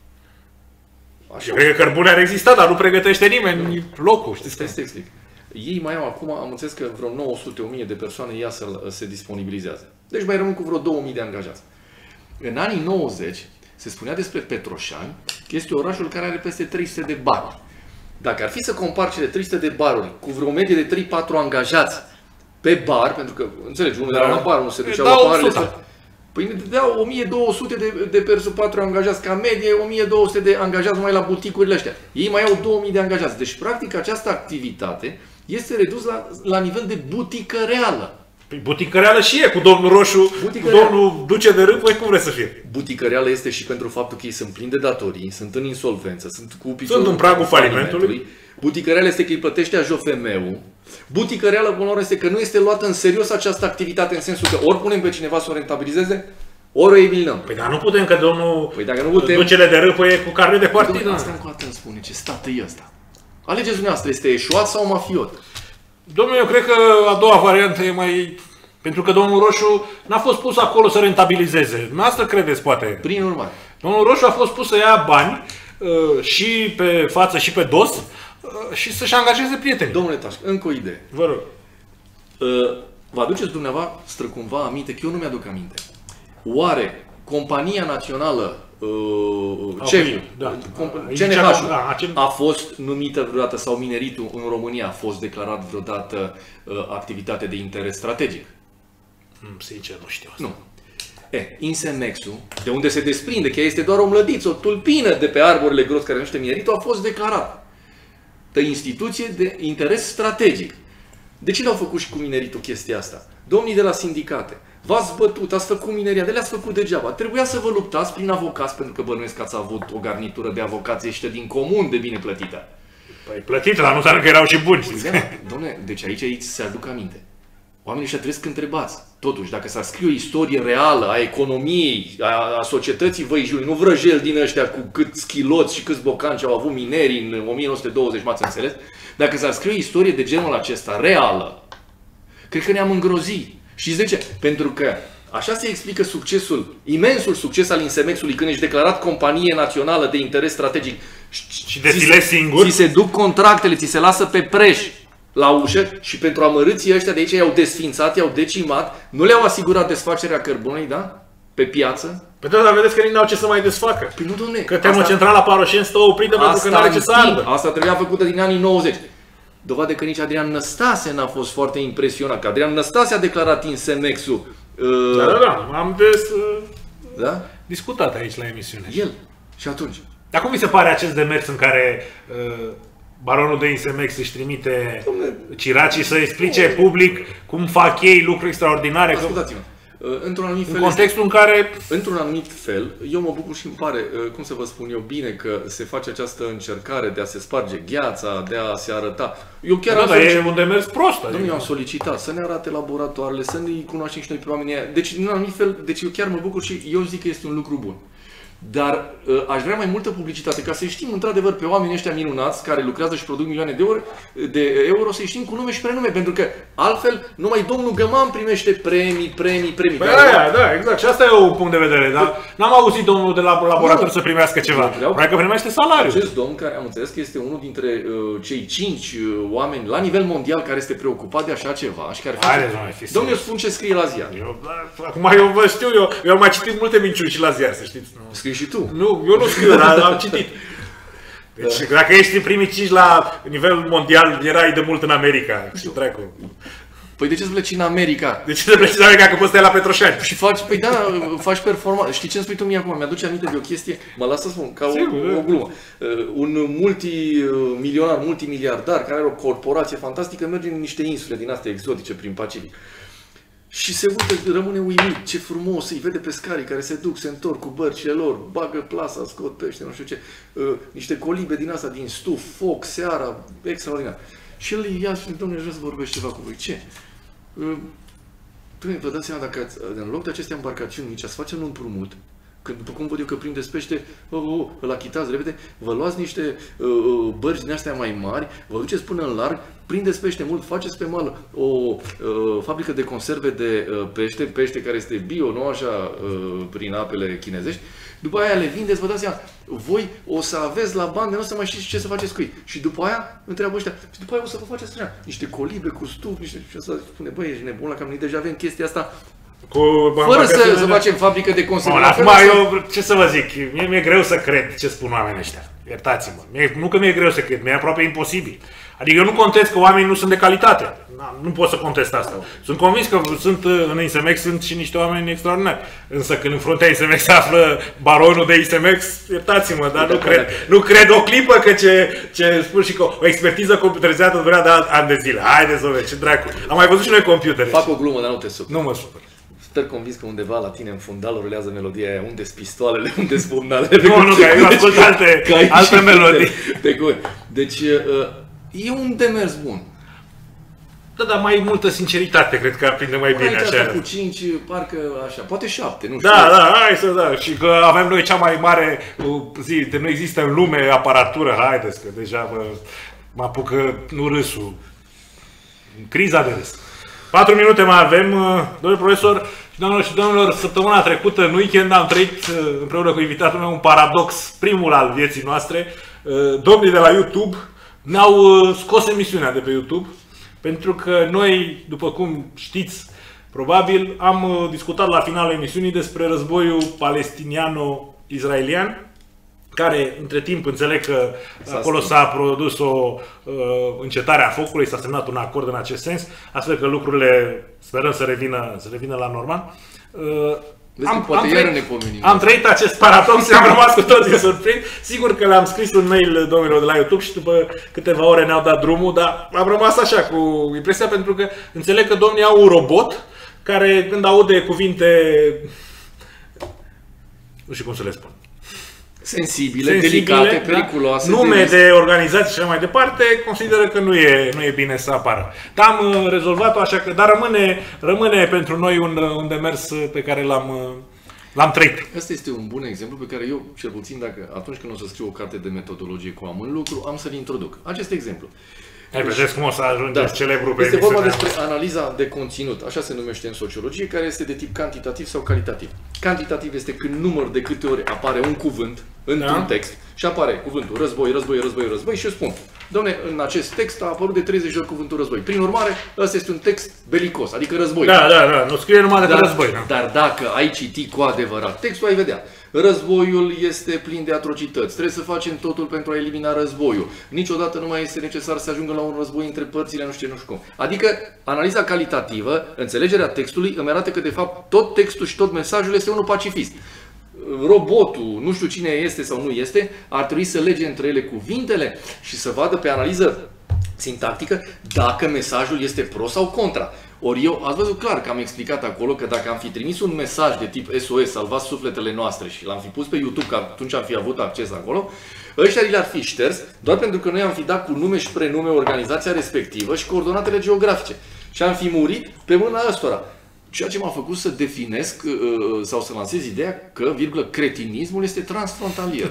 Așa. Cred că cărbune ar exista, dar nu pregătește nimeni locul, știți? Stai să te explic. Ei mai au acum, am înțeles că vreo nouă sute o mie de persoane ia să se disponibilizează. Deci mai rămân cu vreo două mii de angajați. În anii nouăzeci se spunea despre Petroșani că este orașul care are peste trei sute de baruri. Dacă ar fi să compar cele trei sute de baruri cu vreo medie de trei patru angajați pe bar, pentru că, înțelegi, unul era la bar, unul se ducea la barurile astea. Păi ne dădeau o mie două sute de, de persoane, patru angajați ca medie, o mie două sute de angajați numai la buticurile astea. Ei mai au două mii de angajați. Deci, practic, această activitate este redusă la, la nivel de butică reală. Păi butică reală și e, cu domnul Roșu, butică cu domnul Duce de Râpă, cum vreți să fie? Butică reală este și pentru faptul că ei sunt plini de datorii, sunt în insolvență, sunt cu piciorul Sunt în pragul falimentului. Butică reală este că îi plătește A J F M-ul. Butică reală, până la urmă, este că nu este luată în serios această activitate, în sensul că ori punem pe cineva să o rentabilizeze, ori o eliminăm. Păi dar nu putem, că domnul păi dacă nu putem, Ducele de Râpă e cu carnet de partid. Domnule, asta încă o dată îmi spune, ce stat e ăsta? Alegeți dumneavoastră, este eșuat sau mafiot? Domnule, eu cred că a doua variantă e mai... Pentru că domnul Roșu n-a fost pus acolo să rentabilizeze. Dumneavoastră credeți, poate. Prin urmare. Domnul Roșu a fost pus să ia bani uh, și pe față și pe dos uh, și să-și angajeze prietenii. Domnule Tașc, încă o idee. Vă rog. Uh, vă aduceți dumneavoastră cumva aminte, că eu nu mi-aduc aminte. Oare compania națională uh, C N H a fost numită vreodată, sau mineritul în România a fost declarat vreodată uh, activitate de interes strategic? Sincer, nu știu asta. Nu. E, Insemexul, de unde se desprinde că este doar o mlădiță, o tulpină de pe arborile gros care numește mineritul, a fost declarat de instituție de interes strategic. De ce le-au făcut și cu mineritul chestia asta? Domnii de la sindicate, v-ați bătut, ați făcut mineria, de le-ați făcut degeaba. Trebuia să vă luptați prin avocați, pentru că bănuiesc că ați avut o garnitură de avocați ăștia din comun de bine plătită. Păi plătită, dar nu înseamnă că erau și buni. Dom'le, deci aici, aici se aduc aminte. Oamenii ăștia trebuie să întrebați. Totuși, dacă s-ar scrie o istorie reală a economiei, a, a societății Văi-Jiului, nu vrăjeli din ăștia cu câți chiloți și câți bocanci au avut mineri în o mie nouă sute douăzeci, m-ați înțeles? Dacă s-ar scrie o istorie de genul acesta, reală, cred că ne-am îngrozit. Știți de ce? Pentru că așa se explică succesul, imensul succes al Insemexului când ești declarat companie națională de interes strategic și destilezi singur. Ți se duc contractele, ți se lasă pe preș la ușă și pentru amărâții ăștia de aici i-au desfințat, i-au decimat, nu le-au asigurat desfacerea cărbunei, da? Pe piață. Păi da, dar vedeți că nici n-au ce să mai desfacă. Păi nu, dom'le. Că termocentrala Paroșeni stă oprită pentru că n-are ce să ardă. Asta trebuia făcută din anii nouăzeci. Dovadă că nici Adrian Năstase n-a fost foarte impresionat. Că Adrian Năstase a declarat Insemexul. Uh, da, da, da. Am des, uh, da? discutat aici la emisiune. El. Și atunci? Dar cum vi se pare acest demers în care uh, baronul de Insemex își trimite ciracii să explice public cum fac ei lucruri extraordinare? Ascultați-mă. Într-un anumit fel, în contextul în care... Într-un anumit fel, eu mă bucur și îmi pare, cum să vă spun eu, bine că se face această încercare de a se sparge gheața, de a se arăta. Eu chiar da, am dar e un demers prost. Dom'le, eu am solicitat să ne arate laboratoarele, să ne cunoaștem și noi pe oamenii aia. Deci, în un anumit fel, deci eu chiar mă bucur și eu zic că este un lucru bun. Dar uh, aș vrea mai multă publicitate, ca să știm într-adevăr pe oamenii ăștia minunați care lucrează și produc milioane de euro, de euro, să știm cu nume și prenume, pentru că altfel numai domnul Găman primește premii, premii, premii. Păi aia, da, exact. Și asta e un punct de vedere, dar n-am auzit domnul de la laborator nu, să primească ceva. Vreau că primește salariu. Acest domn, care am înțeles că este unul dintre uh, cei cinci uh, oameni la nivel mondial care este preocupat de așa ceva și care face... Domnul, eu spun ce scrie la ziar. Eu, da, acum eu vă știu, eu, eu am mai citit multe minciuni și la ziar, să știți. Nu? Scrii și tu. Nu, eu nu scriu, dar am citit. Deci, da. Dacă ești în primii cinci la nivel mondial, erai de mult în America. Și dracu. Păi de ce să pleci în America? De ce să pleci în America că poți să la Petroșani? Și faci, păi da, faci performanță. Știi ce îmi spui tu mie acum? Mi-aduce aminte de o chestie, mă las să spun, ca o, o glumă. Un multimilionar, multimiliardar care are o corporație fantastică merge în niște insule din astea exotice prin Pacific. Și se uită, rămâne uimit, ce frumos, îi vede pescarii care se duc, se întorc cu bărcile lor, bagă plasa, scot pește, nu știu ce, uh, niște colibe din asta, din stuf, foc, seara, extraordinar. Și el ia și spune, domnule, vreau să vorbești ceva cu voi. Ce? Uh, vă dați seama, dacă ați, în loc de aceste embarcațiuni mici, ați face un împrumut, când, după cum văd eu că prindeți pește, oh, oh, îl achitați repede, vă luați niște uh, bărci din astea mai mari, vă duceți până în larg, prindeți pește mult, faceți pe mal o uh, fabrică de conserve de uh, pește, pește care este bio, nu așa, uh, prin apele chinezești, după aia le vindeți, vă dați seama, voi o să aveți la bani de nu o să mai știți ce să faceți cu ei. Și după aia, întreabă ăștia, și după aia o să vă faceți treaba. Niște colibe cu stuf, niște... Și ăsta spune, băi, ești nebun la cam, noi deja avem chestia asta. Cu fără să, să facem fabrică de conserve. Acum eu, ce să vă zic, mie mi-e greu să cred ce spun oamenii ăștia. Iertați-mă. Nu că mi-e greu să cred, mi-e aproape imposibil. Adică eu nu contest că oamenii nu sunt de calitate. Nu pot să contest asta. Sunt convins că sunt în I S M X sunt și niște oameni extraordinari. Însă când în fruntea I S M X se află baronul de I S M X, iertați-mă, dar nu cred, nu cred o clipă că ce, ce spun și că o expertiză computerizată durea de ani de zile. Haideți să vedem, ce dracu. Am mai văzut și noi computere. Fac o glumă, dar nu te supăr. Nu mă supăr. Sper convins că undeva la tine în fundal rulează melodia aia, unde-s pistoalele, unde-s pumnalele. Nu, nu, că eu ascult alte, alte melodii. Pe guri. Deci, e un demers bun. Da, dar mai multă sinceritate, cred că ar prinde mai bine așa. Cu cinci, parcă așa, poate șapte, nu știu. Da, da, hai să da. Și că avem noi cea mai mare zi, de nu există în lume aparatură, haideți că deja mă, mă apucă nu râsul. Criza de râs. Patru minute mai avem, domnule profesor, și doamnelor și domnilor, săptămâna trecută, în weekend, am trăit împreună cu invitatul meu un paradox, primul al vieții noastre. Domnii de la YouTube ne-au scos emisiunea de pe YouTube, pentru că noi, după cum știți, probabil, am discutat la finalul emisiunii despre războiul palestiniano-israelian, care, între timp, înțeleg că acolo s-a produs o uh, încetare a focului, s-a semnat un acord în acest sens, astfel că lucrurile sperăm să revină, să revină la normal. Uh, Vezi, am, am, trăit, am trăit acest paradox și am rămas cu toții surprins. Sigur că le-am scris un mail domnilor de la YouTube și după câteva ore ne-au dat drumul, dar am rămas așa cu impresia, pentru că înțeleg că domnii au un robot care, când aude cuvinte, nu știu cum să le spun, Sensibile, sensibile, delicate, da? periculoase. Nume de, de organizații și așa mai departe, consideră că nu e, nu e bine să apară. Dar am uh, rezolvat-o așa că, dar rămâne, rămâne pentru noi un, un demers pe care l-am uh, l-am trăit. Asta este un bun exemplu pe care eu, cel puțin, dacă atunci când o să scriu o carte de metodologie cu am în lucru, am să-l introduc. Acest exemplu. Hai, deci, vedeți cum o să ajungeți da, celebru pe este vorba despre analiza de conținut, așa se numește în sociologie, care este de tip cantitativ sau calitativ. Cantitativ este când număr de câte ori apare un cuvânt într-un da? text și apare cuvântul război, război, război, război și eu spun, dom'le, în acest text a apărut de treizeci de ori cuvântul război. Prin urmare, ăsta este un text belicos, adică război. Da, da, da, nu scrie numai de dar, război. Da. Dar dacă ai citi cu adevărat textul, ai vedea. Războiul este plin de atrocități. Trebuie să facem totul pentru a elimina războiul. Niciodată nu mai este necesar să ajungă la un război între părțile nu știu ce, nu știu cum. Adică, analiza calitativă, înțelegerea textului, îmi arată că, de fapt, tot textul și tot mesajul este unul pacifist. Robotul, nu știu cine este sau nu este, ar trebui să lege între ele cuvintele și să vadă pe analiză sintactică dacă mesajul este pro sau contra. Ori eu, ați văzut clar că am explicat acolo că dacă am fi trimis un mesaj de tip S O S, salvați sufletele noastre, și l-am fi pus pe YouTube, că atunci am fi avut acces acolo, ăștia le-ar fi șters, doar pentru că noi am fi dat cu nume și prenume organizația respectivă și coordonatele geografice. Și am fi murit pe mâna ăstora. Ceea ce m-a făcut să definesc sau să lansez ideea că, virgulă, cretinismul este transfrontalier.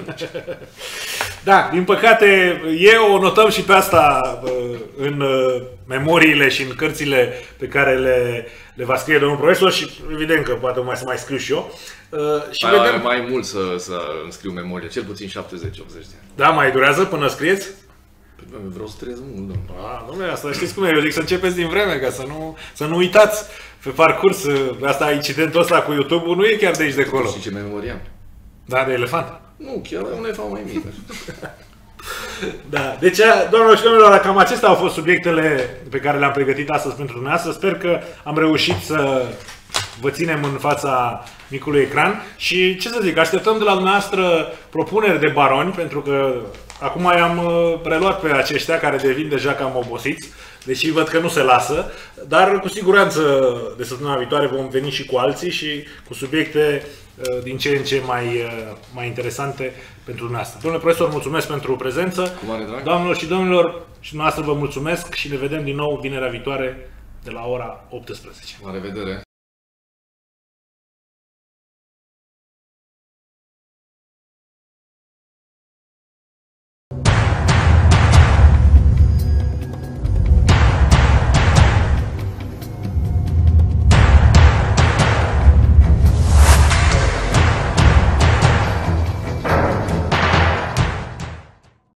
Da, din păcate, eu o notăm și pe asta în memoriile și în cărțile pe care le, le va scrie domnul profesor și evident că poate mai să mai scriu și eu. Și mai, vedem... mai mult să, să îmi scriu memorie, cel puțin șaptezeci optzeci de ani. Da, mai durează până scrieți? Vreau să trăiesc mult, domnule. A, domnule, asta știți cum e, eu zic să începeți din vreme, ca să nu, să nu uitați pe parcurs. Asta, incidentul ăsta cu YouTube-ul nu e chiar de aici de acolo. Și ce memorie am? Da, de elefant? Nu, chiar un elefant mai mic. Da, deci, doamnelor și domnilor, cam acestea au fost subiectele pe care le-am pregătit astăzi pentru dumneavoastră. Sper că am reușit să vă ținem în fața micului ecran și, ce să zic, așteptăm de la dumneavoastră propuneri de baroni, pentru că acum i-am preluat pe aceștia care devin deja cam obosiți, deși văd că nu se lasă, dar cu siguranță de săptămâna viitoare vom veni și cu alții și cu subiecte din ce în ce mai, mai interesante pentru dumneavoastră. Domnule profesor, mulțumesc pentru prezență. Cu mare drag. Doamnelor și domnilor, și dumneavoastră vă mulțumesc și ne vedem din nou vinerea viitoare de la ora optsprezece. La revedere!